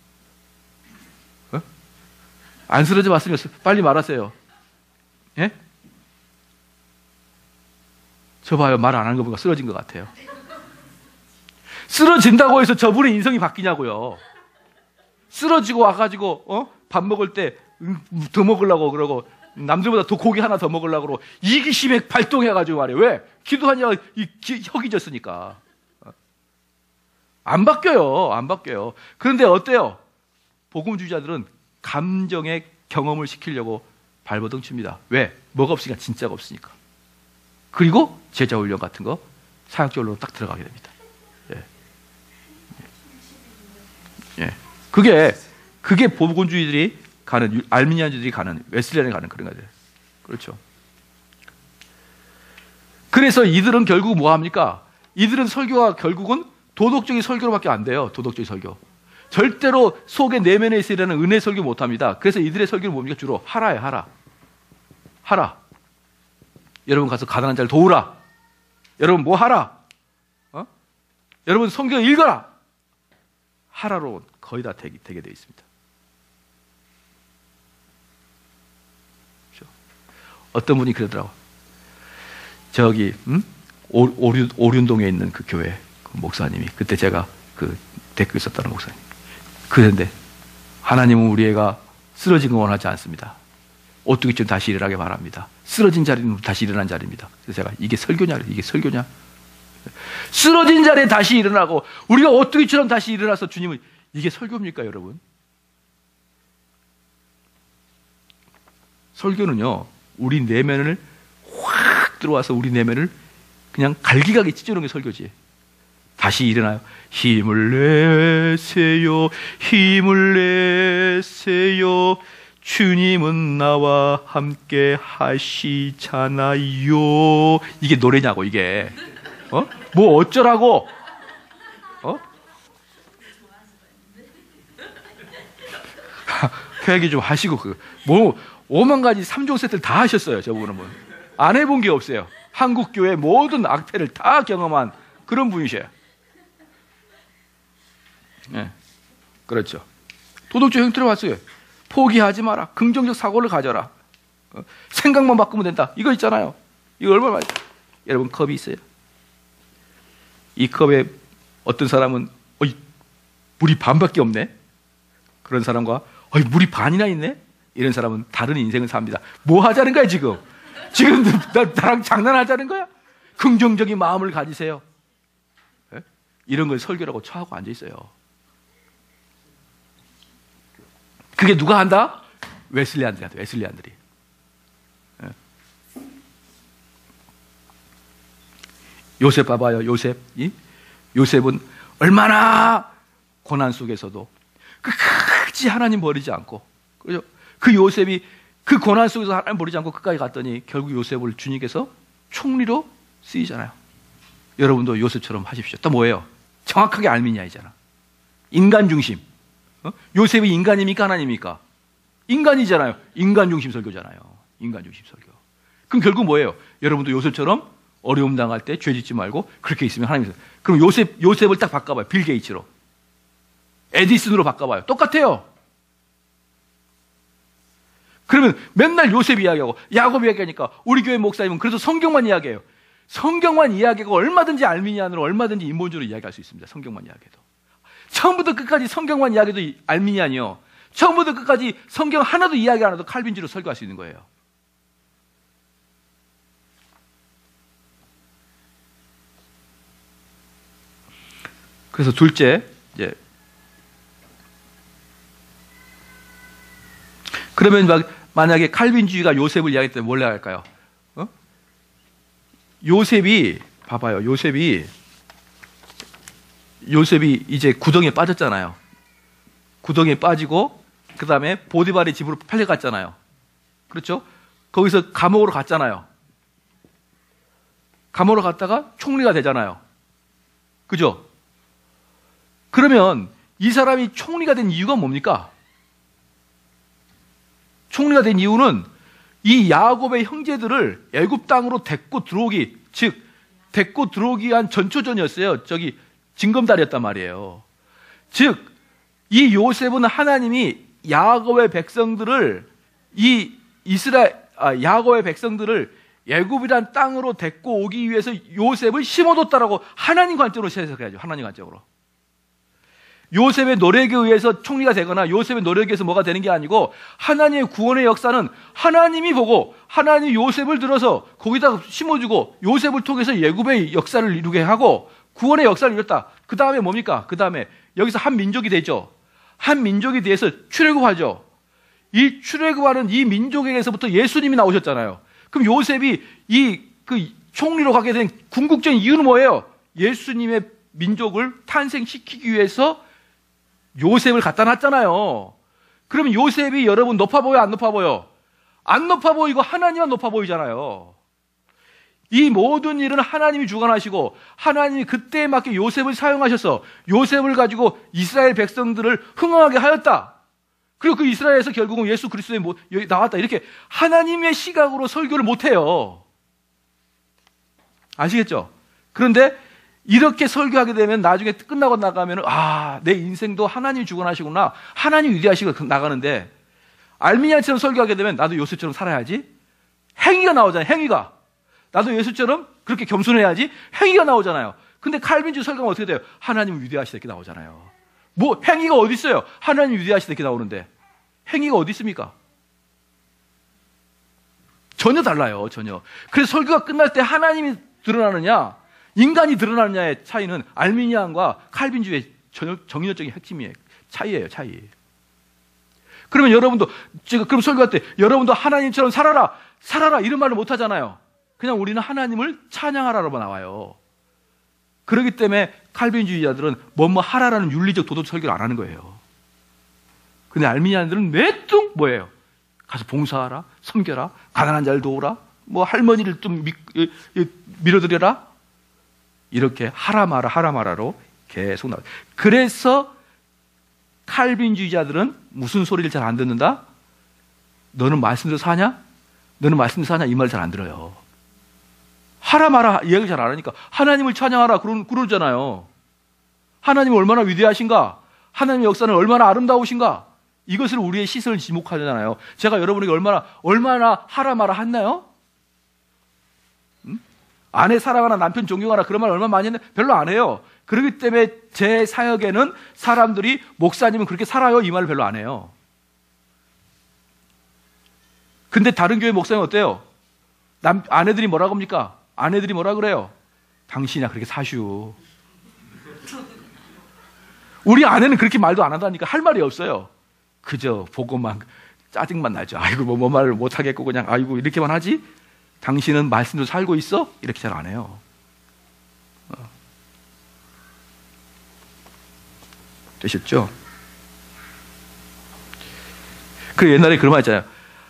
어? 안 쓰러져 봤으면 빨리 말하세요. 예? 저 봐요. 말 안 하는 거 보니까 쓰러진 것 같아요. 쓰러진다고 해서 저분의 인성이 바뀌냐고요. 쓰러지고 와가지고 어? 밥 먹을 때 더 먹으려고 그러고 남들보다 더 고기 하나 더 먹으려고 그러고 이기심에 발동해가지고 말이에요. 왜? 기도하냐가 혁이 졌으니까. 안 바뀌어요. 안 바뀌어요. 그런데 어때요? 복음주의자들은 감정의 경험을 시키려고 발버둥 칩니다. 왜? 뭐가 없으니까 진짜가 없으니까. 그리고 제자훈련 같은 거 사역적으로 딱 들어가게 됩니다. 예. 예. 그게 그게 복음주의들이 가는, 알미니안주들이 가는, 웨슬리안에 가는 그런 거죠. 그렇죠. 그래서 이들은 결국 뭐 합니까? 이들은 설교가 결국은 도덕적인 설교로밖에 안 돼요. 도덕적인 설교. 절대로 속의 내면에 있으려는 은혜 설교 못 합니다. 그래서 이들의 설교는 뭡니까? 주로 하라에 하라. 하라. 여러분 가서 가난한 자를 도우라. 여러분 뭐 하라. 어? 여러분 성경 읽어라. 하라로 거의 다 되게, 되게 되어 있습니다. 그렇죠? 어떤 분이 그러더라고. 저기 음? 오, 오륜, 오륜동에 있는 그 교회 그 목사님이 그때 제가 그 댓글 썼다는 목사님. 그런데 하나님은 우리 애가 쓰러진 거 원하지 않습니다. 오뚜기쯤 다시 일어나게 바랍니다. 쓰러진 자리는 다시 일어난 자리입니다. 그래서 제가 이게 설교냐? 이게 설교냐? 쓰러진 자리에 다시 일어나고 우리가 오뚜기처럼 다시 일어나서 주님을, 이게 설교입니까 여러분? 설교는요, 우리 내면을 확 들어와서 우리 내면을 그냥 갈기갈기 찢어놓은 게 설교지. 다시 일어나요. 힘을 내세요, 힘을 내세요. 주님은 나와 함께 하시잖아요. 이게 노래냐고, 이게. 어? 뭐 어쩌라고? 어? 그 얘기 좀 하시고, 그, 뭐, 오만 가지 삼 종 세트를 다 하셨어요, 저분은. 뭐. 안 해본 게 없어요. 한국교회 모든 악패를 다 경험한 그런 분이셔요. 네. 그렇죠. 도덕적 형태로 왔어요. 포기하지 마라. 긍정적 사고를 가져라. 어? 생각만 바꾸면 된다. 이거 있잖아요. 이거 얼마나 많이. 여러분, 컵이 있어요. 이 컵에 어떤 사람은 어이, 물이 반밖에 없네. 그런 사람과 어이, 물이 반이나 있네. 이런 사람은 다른 인생을 삽니다. 뭐 하자는 거야 지금? 지금 나, 나랑 장난하자는 거야? 긍정적인 마음을 가지세요. 네? 이런 걸 설교라고 처하고 앉아 있어요. 그게 누가 한다? 웨슬리안들이 한다. 웨슬리안들이. 네. 요셉 봐봐요. 요셉. 이? 요셉은 얼마나 고난 속에서도 끝까지 하나님 버리지 않고, 그죠? 그 요셉이 그 고난 속에서 하나님 버리지 않고 끝까지 갔더니 결국 요셉을 주님께서 총리로 쓰이잖아요. 여러분도 요셉처럼 하십시오. 또 뭐예요? 정확하게 알미냐이잖아. 인간 중심. 어? 요셉이 인간입니까? 하나님입니까? 인간이잖아요. 인간 중심 설교잖아요. 인간 중심 설교. 그럼 결국 뭐예요? 여러분도 요셉처럼 어려움 당할 때 죄 짓지 말고 그렇게 있으면 하나님께서. 그럼 요셉, 요셉을 딱 바꿔봐요. 빌 게이츠로. 에디슨으로 바꿔봐요. 똑같아요. 그러면 맨날 요셉 이야기하고 야곱 이야기하니까 우리 교회 목사님은 그래서 성경만 이야기해요. 성경만 이야기하고 얼마든지 알미니안으로 얼마든지 인본주의로 이야기할 수 있습니다. 성경만 이야기해도. 처음부터 끝까지 성경만 이야기해도 알미니안이요. 처음부터 끝까지 성경 하나도 이야기 안 해도 칼빈주의로 설교할 수 있는 거예요. 그래서 둘째, 이제 그러면 막 만약에 칼빈주의가 요셉을 이야기할 때 뭘 할까요? 어? 요셉이 봐봐요. 요셉이 요셉이 이제 구덩이에 빠졌잖아요. 구덩이에 빠지고 그 다음에 보디발의 집으로 팔려갔잖아요. 그렇죠? 거기서 감옥으로 갔잖아요. 감옥으로 갔다가 총리가 되잖아요. 그죠? 그러면 이 사람이 총리가 된 이유가 뭡니까? 총리가 된 이유는 이 야곱의 형제들을 애굽 땅으로 데리고 들어오기, 즉 데리고 들어오기 위한 전초전이었어요. 저기 징검다리였단 말이에요. 즉 이 요셉은 하나님이 야곱의 백성들을 이 이스라엘 아, 야곱의 백성들을 애굽이란 땅으로 데리고 오기 위해서 요셉을 심어뒀다라고 하나님 관점으로 해석해야죠. 하나님 관점으로. 요셉의 노력에 의해서 총리가 되거나 요셉의 노력에 의해서 뭐가 되는 게 아니고 하나님의 구원의 역사는 하나님이 보고 하나님이 요셉을 들어서 거기다 심어주고 요셉을 통해서 애굽의 역사를 이루게 하고 구원의 역사를 이뤘다. 그 다음에 뭡니까? 그 다음에 여기서 한 민족이 되죠. 한 민족에 대해서 출애굽하죠. 이 출애굽하는 이 민족에게서부터 예수님이 나오셨잖아요. 그럼 요셉이 이 그 총리로 가게 된 궁극적인 이유는 뭐예요? 예수님의 민족을 탄생시키기 위해서 요셉을 갖다 놨잖아요. 그러면 요셉이 여러분 높아 보여, 안 높아 보여? 안 높아 보이고 하나님만 높아 보이잖아요. 이 모든 일은 하나님이 주관하시고 하나님이 그때에 맞게 요셉을 사용하셔서 요셉을 가지고 이스라엘 백성들을 흥황하게 하였다. 그리고 그 이스라엘에서 결국은 예수 그리스도의 뭐, 나왔다. 이렇게 하나님의 시각으로 설교를 못해요. 아시겠죠? 그런데 이렇게 설교하게 되면 나중에 끝나고 나가면 아, 내 인생도 하나님이 주관하시구나. 하나님이 위대하시고 나가는데 알미니안처럼 설교하게 되면 나도 요셉처럼 살아야지. 행위가 나오잖아요. 행위가. 나도 예수처럼 그렇게 겸손해야지. 행위가 나오잖아요. 근데 칼빈주의 설교는 어떻게 돼요? 하나님 위대하시다 이렇게 나오잖아요. 뭐 행위가 어디 있어요? 하나님 위대하시다 이렇게 나오는데 행위가 어디 있습니까? 전혀 달라요. 전혀. 그래서 설교가 끝날 때 하나님이 드러나느냐 인간이 드러나느냐의 차이는 알미니안과 칼빈주의 정신적인 핵심이에요. 차이예요, 차이. 그러면 여러분도, 제가 그럼 설교할 때 여러분도 하나님처럼 살아라, 살아라 이런 말을 못 하잖아요. 그냥 우리는 하나님을 찬양하라로 나와요. 그렇기 때문에 칼빈주의자들은 뭐뭐 하라라는 윤리적 도덕 설교를 안 하는 거예요. 근데 알미니안들은 매뚱 뭐예요? 가서 봉사하라, 섬겨라, 가난한 자를 도우라, 뭐 할머니를 좀 미, 밀어드려라. 이렇게 하라 마라 하라 마라로 계속 나와요. 그래서 칼빈주의자들은 무슨 소리를 잘 안 듣는다? 너는 말씀대로 사냐? 너는 말씀대로 사냐? 이 말 잘 안 들어요. 하라 마라 이야기를 잘 안 하니까 하나님을 찬양하라 그러, 그러잖아요. 하나님이 얼마나 위대하신가? 하나님의 역사는 얼마나 아름다우신가? 이것을 우리의 시선을 지목하잖아요. 제가 여러분에게 얼마나 얼마나 하라 마라 했나요? 음? 아내 사랑하나 남편 존경하라 그런 말 얼마나 많이 했는데 별로 안 해요. 그렇기 때문에 제 사역에는 사람들이 목사님은 그렇게 살아요 이 말을 별로 안 해요. 근데 다른 교회 목사님 어때요? 남, 아내들이 뭐라고 합니까? 아내들이 뭐라 그래요? 당신이나 그렇게 사슈. 우리 아내는 그렇게 말도 안 한다니까 할 말이 없어요. 그저 보고만 짜증만 나죠. 아이고 뭐, 뭐 말을 못 하겠고 그냥 아이고 이렇게만 하지. 당신은 말씀대로 살고 있어? 이렇게 잘 안 해요. 어. 되셨죠? 그 옛날에 그런 말 있잖아요.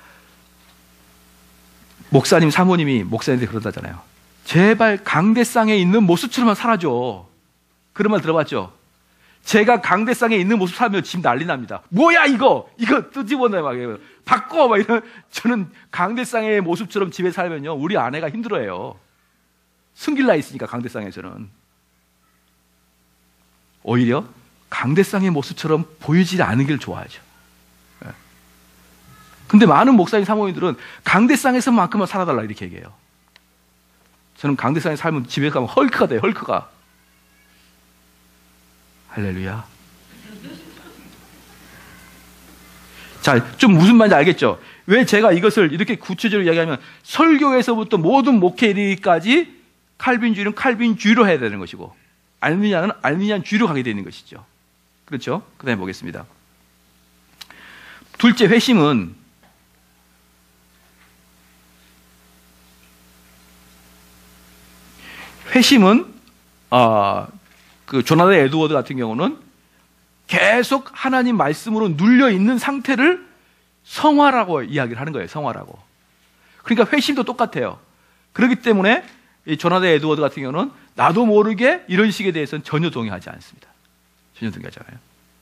목사님 사모님이 목사님한테 그런다잖아요. 제발 강대상에 있는 모습처럼만 살아줘. 그런 말 들어봤죠? 제가 강대상에 있는 모습 살면 집 난리 납니다. 뭐야 이거 이거 또 집어넣어요 막 바꿔 막 이런. 저는 강대상의 모습처럼 집에 살면요 우리 아내가 힘들어해요. 승길나 있으니까 강대상에서는 오히려 강대상의 모습처럼 보이지 않은 길 좋아하죠. 근데 많은 목사님 사모님들은 강대상에서만큼만 살아달라 이렇게 얘기해요. 저는 강대상에 살면 집에 가면 헐크가 돼요. 헐크가. 할렐루야. 자, 좀 무슨 말인지 알겠죠? 왜 제가 이것을 이렇게 구체적으로 이야기하면 설교에서부터 모든 목회 이르기까지 칼빈주의는 칼빈주의로 해야 되는 것이고 알미니안은 알미니안주의로 가게 되는 것이죠. 그렇죠? 그 다음에 보겠습니다. 둘째 회심은 회심은 어, 그 조나단 에드워드 같은 경우는 계속 하나님 말씀으로 눌려 있는 상태를 성화라고 이야기를 하는 거예요. 성화라고. 그러니까 회심도 똑같아요. 그렇기 때문에 이 조나단 에드워드 같은 경우는 나도 모르게 이런 식에 대해서는 전혀 동의하지 않습니다. 전혀 동의하지 않아요.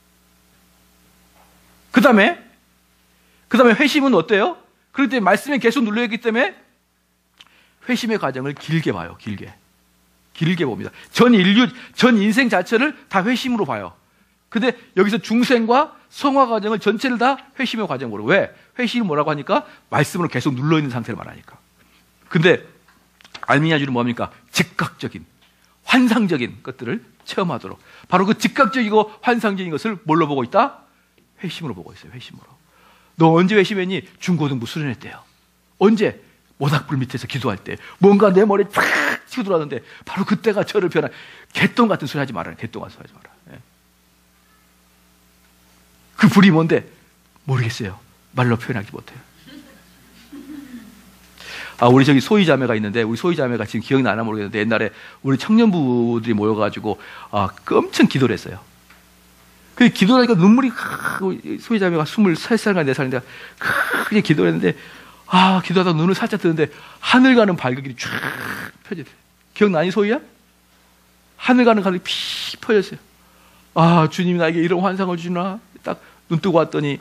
그 다음에 그 다음에 회심은 어때요? 그렇기 때문에 말씀에 계속 눌려 있기 때문에 회심의 과정을 길게 봐요. 길게. 길게 봅니다. 전 인류, 전 인생 자체를 다 회심으로 봐요. 근데 여기서 중생과 성화 과정을 전체를 다 회심의 과정으로. 왜? 회심이 뭐라고 하니까 말씀으로 계속 눌러있는 상태를 말하니까. 근데 알미니아주는 뭡니까? 즉각적인, 환상적인 것들을 체험하도록. 바로 그 즉각적이고 환상적인 것을 뭘로 보고 있다? 회심으로 보고 있어요. 회심으로. 너 언제 회심했니? 중고등부 수련했대요. 언제? 모닥불 밑에서 기도할 때 뭔가 내 머리에 탁 치고 들어왔는데 바로 그때가 저를 변한. 개똥 같은 소리 하지 말아요. 개똥 같은 소리 하지 마라. 예. 그 불이 뭔데? 모르겠어요. 말로 표현하지 못해요. 아, 우리 저기 소희자매가 있는데 우리 소희자매가 지금 기억나나 모르겠는데 옛날에 우리 청년부들이 모여가지고 아, 엄청 기도를 했어요. 그 기도를 하니까 눈물이 소희자매가 스물세 살인가 네 살인데 크게 기도를 했는데 아, 기도하다가 눈을 살짝 뜨는데 하늘 가는 밝은 쫙 펴졌어요. 기억나니, 소희야? 하늘 가는 갈이 피 펴졌어요. 아, 주님이 나에게 이런 환상을 주나? 딱 눈 뜨고 왔더니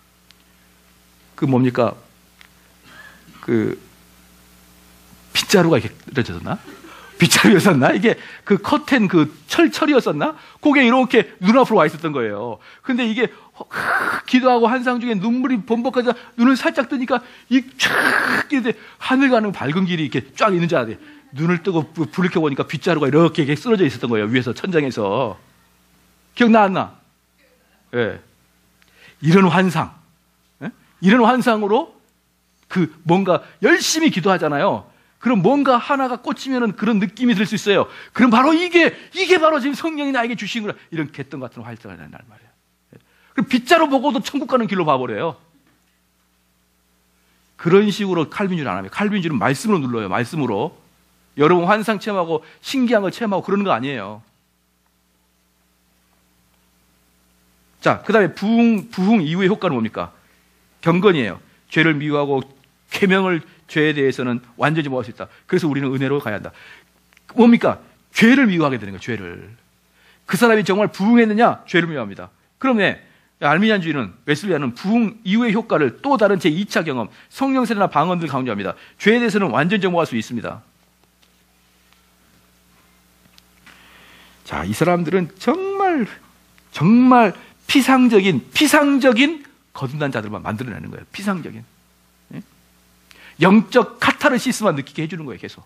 그 뭡니까? 그 빗자루가 이렇게 떨어졌나? 빗자루였었나? 이게 그 커튼 그 철철이었었나? 그게 이렇게 눈앞으로 와 있었던 거예요. 근데 이게 기도하고 환상 중에 눈물이 범벅하자 눈을 살짝 뜨니까 이 쫙 이렇게 하늘 가는 밝은 길이 이렇게 쫙 있는 줄 알았는데 눈을 뜨고 불을 켜보니까 빗자루가 이렇게, 이렇게 쓰러져 있었던 거예요. 위에서 천장에서. 기억나 안 나? 예. 네. 이런 환상, 예? 이런 환상으로 그 뭔가 열심히 기도하잖아요. 그럼 뭔가 하나가 꽂히면은 그런 느낌이 들 수 있어요. 그럼 바로 이게, 이게 바로 지금 성령이 나에게 주신 거라. 이런 개똥 같은 활동을 한단 말이에요. 그럼 빗자루 보고도 천국 가는 길로 봐버려요. 그런 식으로 칼빈주의는 안 합니다. 칼빈주의는 말씀으로 눌러요. 말씀으로. 여러분 환상 체험하고 신기한 걸 체험하고 그러는 거 아니에요. 자, 그 다음에 부흥, 부흥 이후의 효과는 뭡니까? 경건이에요. 죄를 미워하고 계명을 죄에 대해서는 완전히 모할 수 있다. 그래서 우리는 은혜로 가야 한다. 뭡니까? 죄를 미워하게 되는 거예요. 죄를. 그 사람이 정말 부흥했느냐? 죄를 미워합니다. 그러면 알미니안주의는, 웨슬리안은 부흥 이후의 효과를 또 다른 제이 차 경험, 성령 세례나 방언들 강조합니다. 죄에 대해서는 완전 정복할 수 있습니다. 자, 이 사람들은 정말 정말 피상적인 피상적인 거듭난 자들만 만들어내는 거예요. 피상적인. 영적 카타르시스만 느끼게 해주는 거예요. 계속.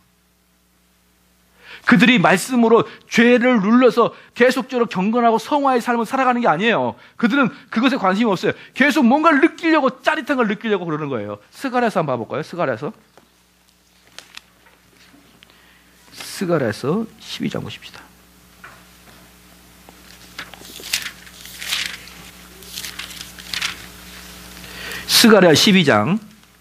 그들이 말씀으로 죄를 눌러서 계속적으로 경건하고 성화의 삶을 살아가는 게 아니에요. 그들은 그것에 관심이 없어요. 계속 뭔가를 느끼려고, 짜릿한 걸 느끼려고 그러는 거예요. 스가랴서 한번 봐볼까요? 스가랴서 스가랴서 십이 장 보십시다. 스가랴 십이 장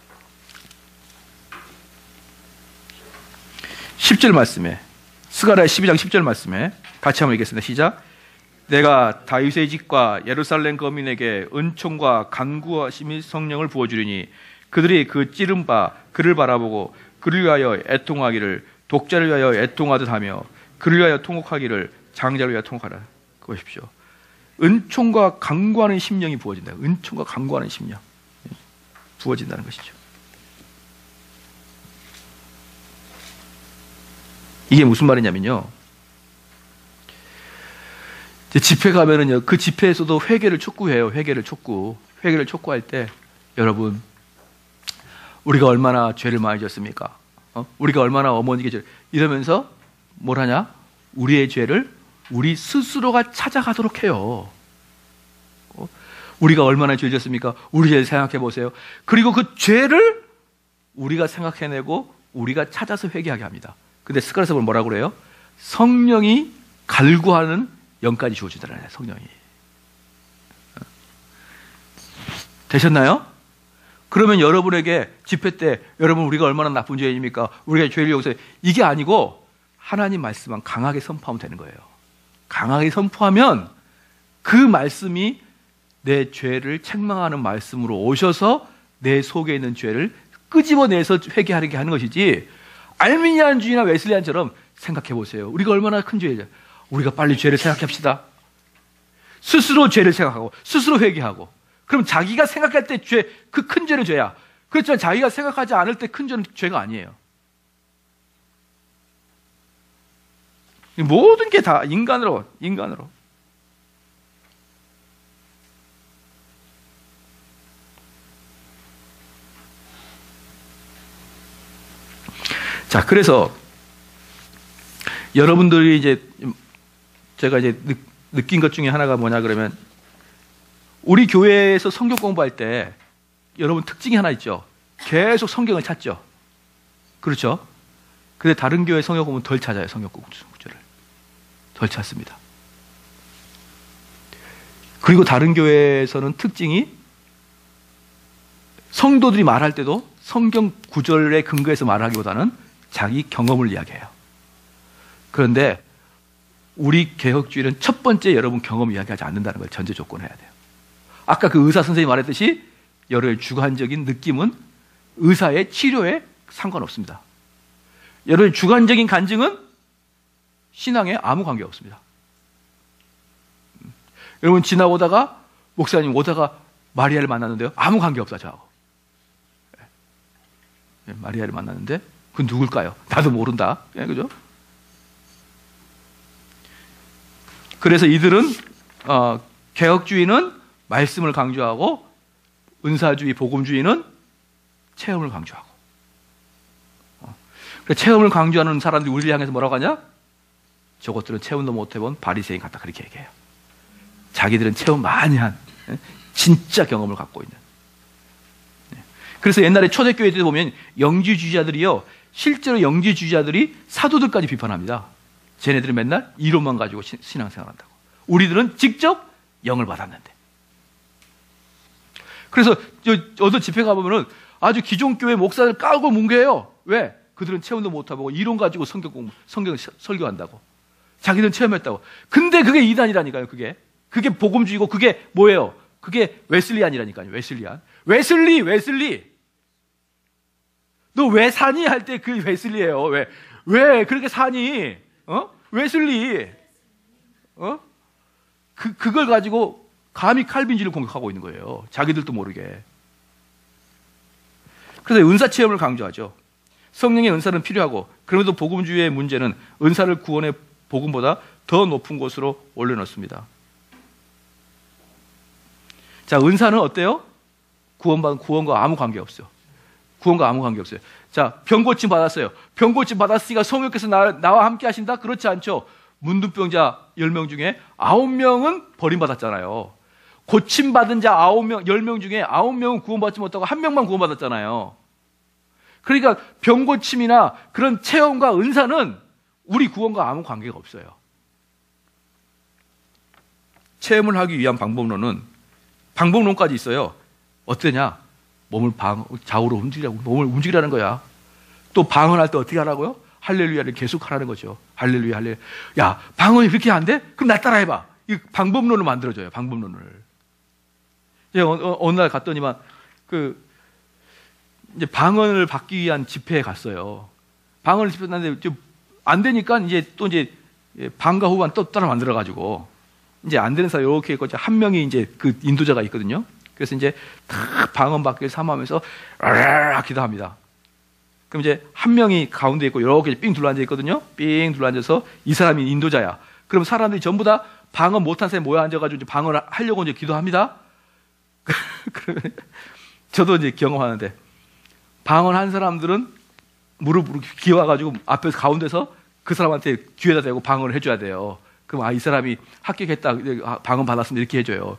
십 절 말씀에, 스가랴 십이 장 십 절 말씀에 같이 한번 읽겠습니다. 시작. 내가 다윗의 집과 예루살렘 거민에게 은총과 간구하심이 성령을 부어주리니 그들이 그 찌른 바 그를 바라보고 그를 위하여 애통하기를 독자를 위하여 애통하듯 하며 그를 위하여 통곡하기를 장자를 위하여 통곡하라. 보십시오. 은총과 간구하는 심령이 부어진다. 은총과 간구하는 심령 부어진다는 것이죠. 이게 무슨 말이냐면요, 집회 가면은요, 그 집회에서도 회개를 촉구해요. 회개를 촉구. 회개를 촉구할 때, 여러분, 우리가 얼마나 죄를 많이 졌습니까? 어? 우리가 얼마나 어머니께 죄를, 이러면서 뭘 하냐? 우리의 죄를 우리 스스로가 찾아가도록 해요. 어? 우리가 얼마나 죄 졌습니까? 우리 죄를 생각해 보세요. 그리고 그 죄를 우리가 생각해내고 우리가 찾아서 회개하게 합니다. 근데 스가랴서 보면 뭐라고 그래요? 성령이 갈구하는 영까지 주어지더라고요. 성령이. 되셨나요? 그러면 여러분에게 집회 때 여러분 우리가 얼마나 나쁜 죄인입니까? 우리가 죄를 용서해. 이게 아니고 하나님 말씀만 강하게 선포하면 되는 거예요. 강하게 선포하면 그 말씀이 내 죄를 책망하는 말씀으로 오셔서 내 속에 있는 죄를 끄집어내서 회개하게 하는 것이지, 알미니안주의나 웨슬리안처럼 생각해 보세요. 우리가 얼마나 큰 죄죠. 우리가 빨리 죄를 생각합시다. 스스로 죄를 생각하고 스스로 회개하고, 그럼 자기가 생각할 때 죄, 그 큰 죄는 죄야. 그렇지만 자기가 생각하지 않을 때 큰 죄는 죄가 아니에요. 모든 게 다 인간으로 인간으로. 자, 그래서 여러분들이 이제 제가 이제 느, 느낀 것 중에 하나가 뭐냐 그러면, 우리 교회에서 성경 공부할 때 여러분 특징이 하나 있죠. 계속 성경을 찾죠. 그렇죠? 근데 다른 교회 성경 공부는 덜 찾아요. 성경 구절을 덜 찾습니다. 그리고 다른 교회에서는 특징이, 성도들이 말할 때도 성경 구절에 근거해서 말하기보다는 자기 경험을 이야기해요. 그런데 우리 개혁주의는 첫 번째 여러분 경험 이야기하지 않는다는 걸 전제 조건해야 돼요. 아까 그 의사 선생님이 말했듯이 여러분의 주관적인 느낌은 의사의 치료에 상관없습니다. 여러분의 주관적인 간증은 신앙에 아무 관계 없습니다. 여러분 지나오다가 목사님 오다가 마리아를 만났는데요, 아무 관계 없다 저하고. 마리아를 만났는데 그건 누굴까요? 나도 모른다. 예, 그죠? 그래서 이들은 어, 개혁주의는 말씀을 강조하고, 은사주의, 복음주의는 체험을 강조하고. 어. 체험을 강조하는 사람들이 우리를 향해서 뭐라고 하냐? 저것들은 체험도 못해본 바리새인 같다, 그렇게 얘기해요. 자기들은 체험 많이 한, 예? 진짜 경험을 갖고 있는. 예. 그래서 옛날에 초대교회 때 보면 영지주의자들이요, 실제로 영지주의자들이 사도들까지 비판합니다. 쟤네들은 맨날 이론만 가지고 신앙생활한다고. 우리들은 직접 영을 받았는데. 그래서 어떤 집회 가보면은 아주 기존 교회 목사들 까고 뭉개요. 왜? 그들은 체험도 못하고 이론 가지고 성경 공부, 성경 설교한다고. 자기는 체험했다고. 근데 그게 이단이라니까요, 그게. 그게 복음주의고, 그게 뭐예요? 그게 웨슬리안이라니까요, 웨슬리안. 웨슬리, 웨슬리. 너 왜 사니? 할 때 그 웨슬리예요. 왜? 왜 그렇게 사니? 어? 웨슬리. 어? 그, 그걸 가지고 감히 칼빈주의를 공격하고 있는 거예요. 자기들도 모르게. 그래서 은사 체험을 강조하죠. 성령의 은사는 필요하고, 그럼에도 복음주의의 문제는 은사를 구원의 복음보다 더 높은 곳으로 올려놓습니다. 자, 은사는 어때요? 구원받은 구원과 아무 관계 없어요. 구원과 아무 관계 없어요. 자, 병고침 받았어요. 병고침 받았으니까 성령께서 나, 나와 함께 하신다? 그렇지 않죠. 문둥병자 열 명 중에 아홉 명은 버림받았잖아요. 고침받은 자 아홉 명, 열 명 중에 아홉 명은 구원받지 못하고 한 명만 구원받았잖아요. 그러니까 병고침이나 그런 체험과 은사는 우리 구원과 아무 관계가 없어요. 체험을 하기 위한 방법론은 방법론까지 있어요. 어떠냐? 몸을 방, 좌우로 움직이라고, 몸을 움직이라는 거야. 또 방언할 때 어떻게 하라고요? 할렐루야를 계속 하라는 거죠. 할렐루야, 할렐루야. 야, 방언이 그렇게 안 돼? 그럼 나 따라 해봐. 이 방법론을 만들어줘요, 방법론을. 제가 어느 날 갔더니만, 그, 이제 방언을 받기 위한 집회에 갔어요. 방언을 집회 했는데, 안 되니까 이제 또 이제 방과 후반 또 따라 만들어가지고, 이제 안 되는 사람 이렇게 있고, 한 명이 이제 그 인도자가 있거든요. 그래서 이제 다 방언 받기를 사모하면서 으르르 기도합니다. 그럼 이제 한 명이 가운데 있고 이렇게 삥 둘러앉아 있거든요. 삥 둘러앉아서 이 사람이 인도자야. 그럼 사람들이 전부 다 방언 못한 사람이 모여 앉아가지고 이제 방언을 하려고 이제 기도합니다. 그러면 저도 이제 경험하는데 방언 한 사람들은 무릎으로 기와가지고 앞에서 가운데서 그 사람한테 귀에다 대고 방언을 해줘야 돼요. 그럼 아, 이 사람이 합격했다, 방언 받았으면 이렇게 해줘요.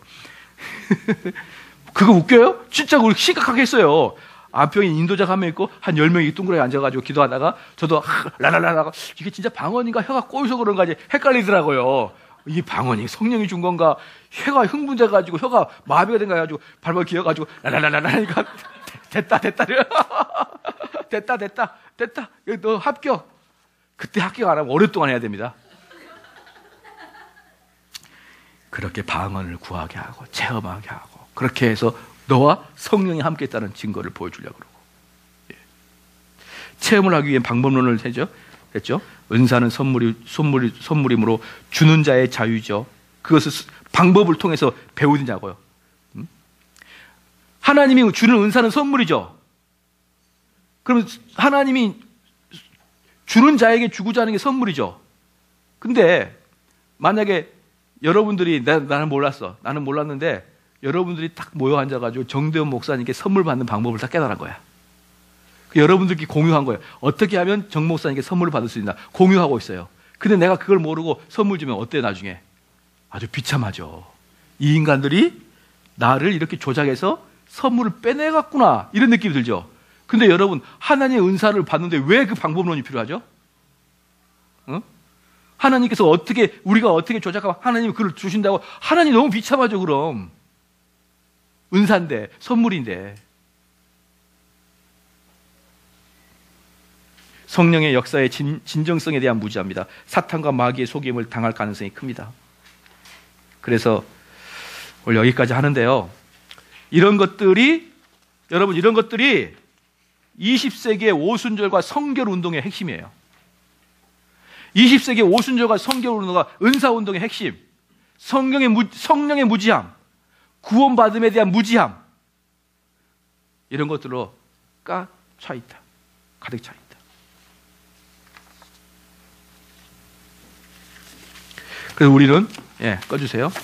그거 웃겨요? 진짜 우리 심각하게 했어요. 앞병에 인도자가 한 명 있고 한 열 명이 둥그레 앉아가지고 기도하다가 저도 라라라라가 이게 진짜 방언인가 혀가 꼬여서 그런가 이제 헷갈리더라고요. 이게 방언이 성령이 준 건가, 혀가 흥분돼가지고 혀가 마비가 된가 해가지고 발발 기어가지고 라라라라라니까 됐다 됐다 됐다 됐다 됐다 너 합격. 그때 합격 안 하면 오랫동안 해야 됩니다. 그렇게 방언을 구하게 하고 체험하게 하고 그렇게 해서 너와 성령이 함께 있다는 증거를 보여주려고 그러고. 예. 체험을 하기 위해 방법론을 했죠. 했죠. 은사는 선물이, 선물이, 선물이므로 주는 자의 자유죠. 그것을 방법을 통해서 배우느냐고요. 음? 하나님이 주는 은사는 선물이죠. 그럼 하나님이 주는 자에게 주고자 하는 게 선물이죠. 근데 만약에 여러분들이 나, 나는 몰랐어. 나는 몰랐는데 여러분들이 딱 모여 앉아가지고 정대원 목사님께 선물 받는 방법을 다 깨달은 거야. 그 여러분들끼리 공유한 거예요. 어떻게 하면 정 목사님께 선물을 받을 수 있나 공유하고 있어요. 근데 내가 그걸 모르고 선물 주면 어때 나중에? 아주 비참하죠. 이 인간들이 나를 이렇게 조작해서 선물을 빼내갔구나 이런 느낌이 들죠. 근데 여러분 하나님의 은사를 받는데 왜 그 방법론이 필요하죠? 어? 하나님께서 어떻게 우리가 어떻게 조작하고 하나님이 그걸 주신다고 하나님 너무 비참하죠. 그럼 은사인데 선물인데. 성령의 역사의 진, 진정성에 대한 무지합니다. 사탄과 마귀의 속임을 당할 가능성이 큽니다. 그래서 오늘 여기까지 하는데요. 이런 것들이 여러분 이런 것들이 이십 세기의 오순절과 성결 운동의 핵심이에요. 이십 세기의 오순절과 성결 운동과 은사 운동의 핵심. 성령의 무, 성령의 무지함. 구원받음에 대한 무지함. 이런 것들로 까 차 있다. 가득 차 있다. 그래서 우리는 예, 꺼주세요.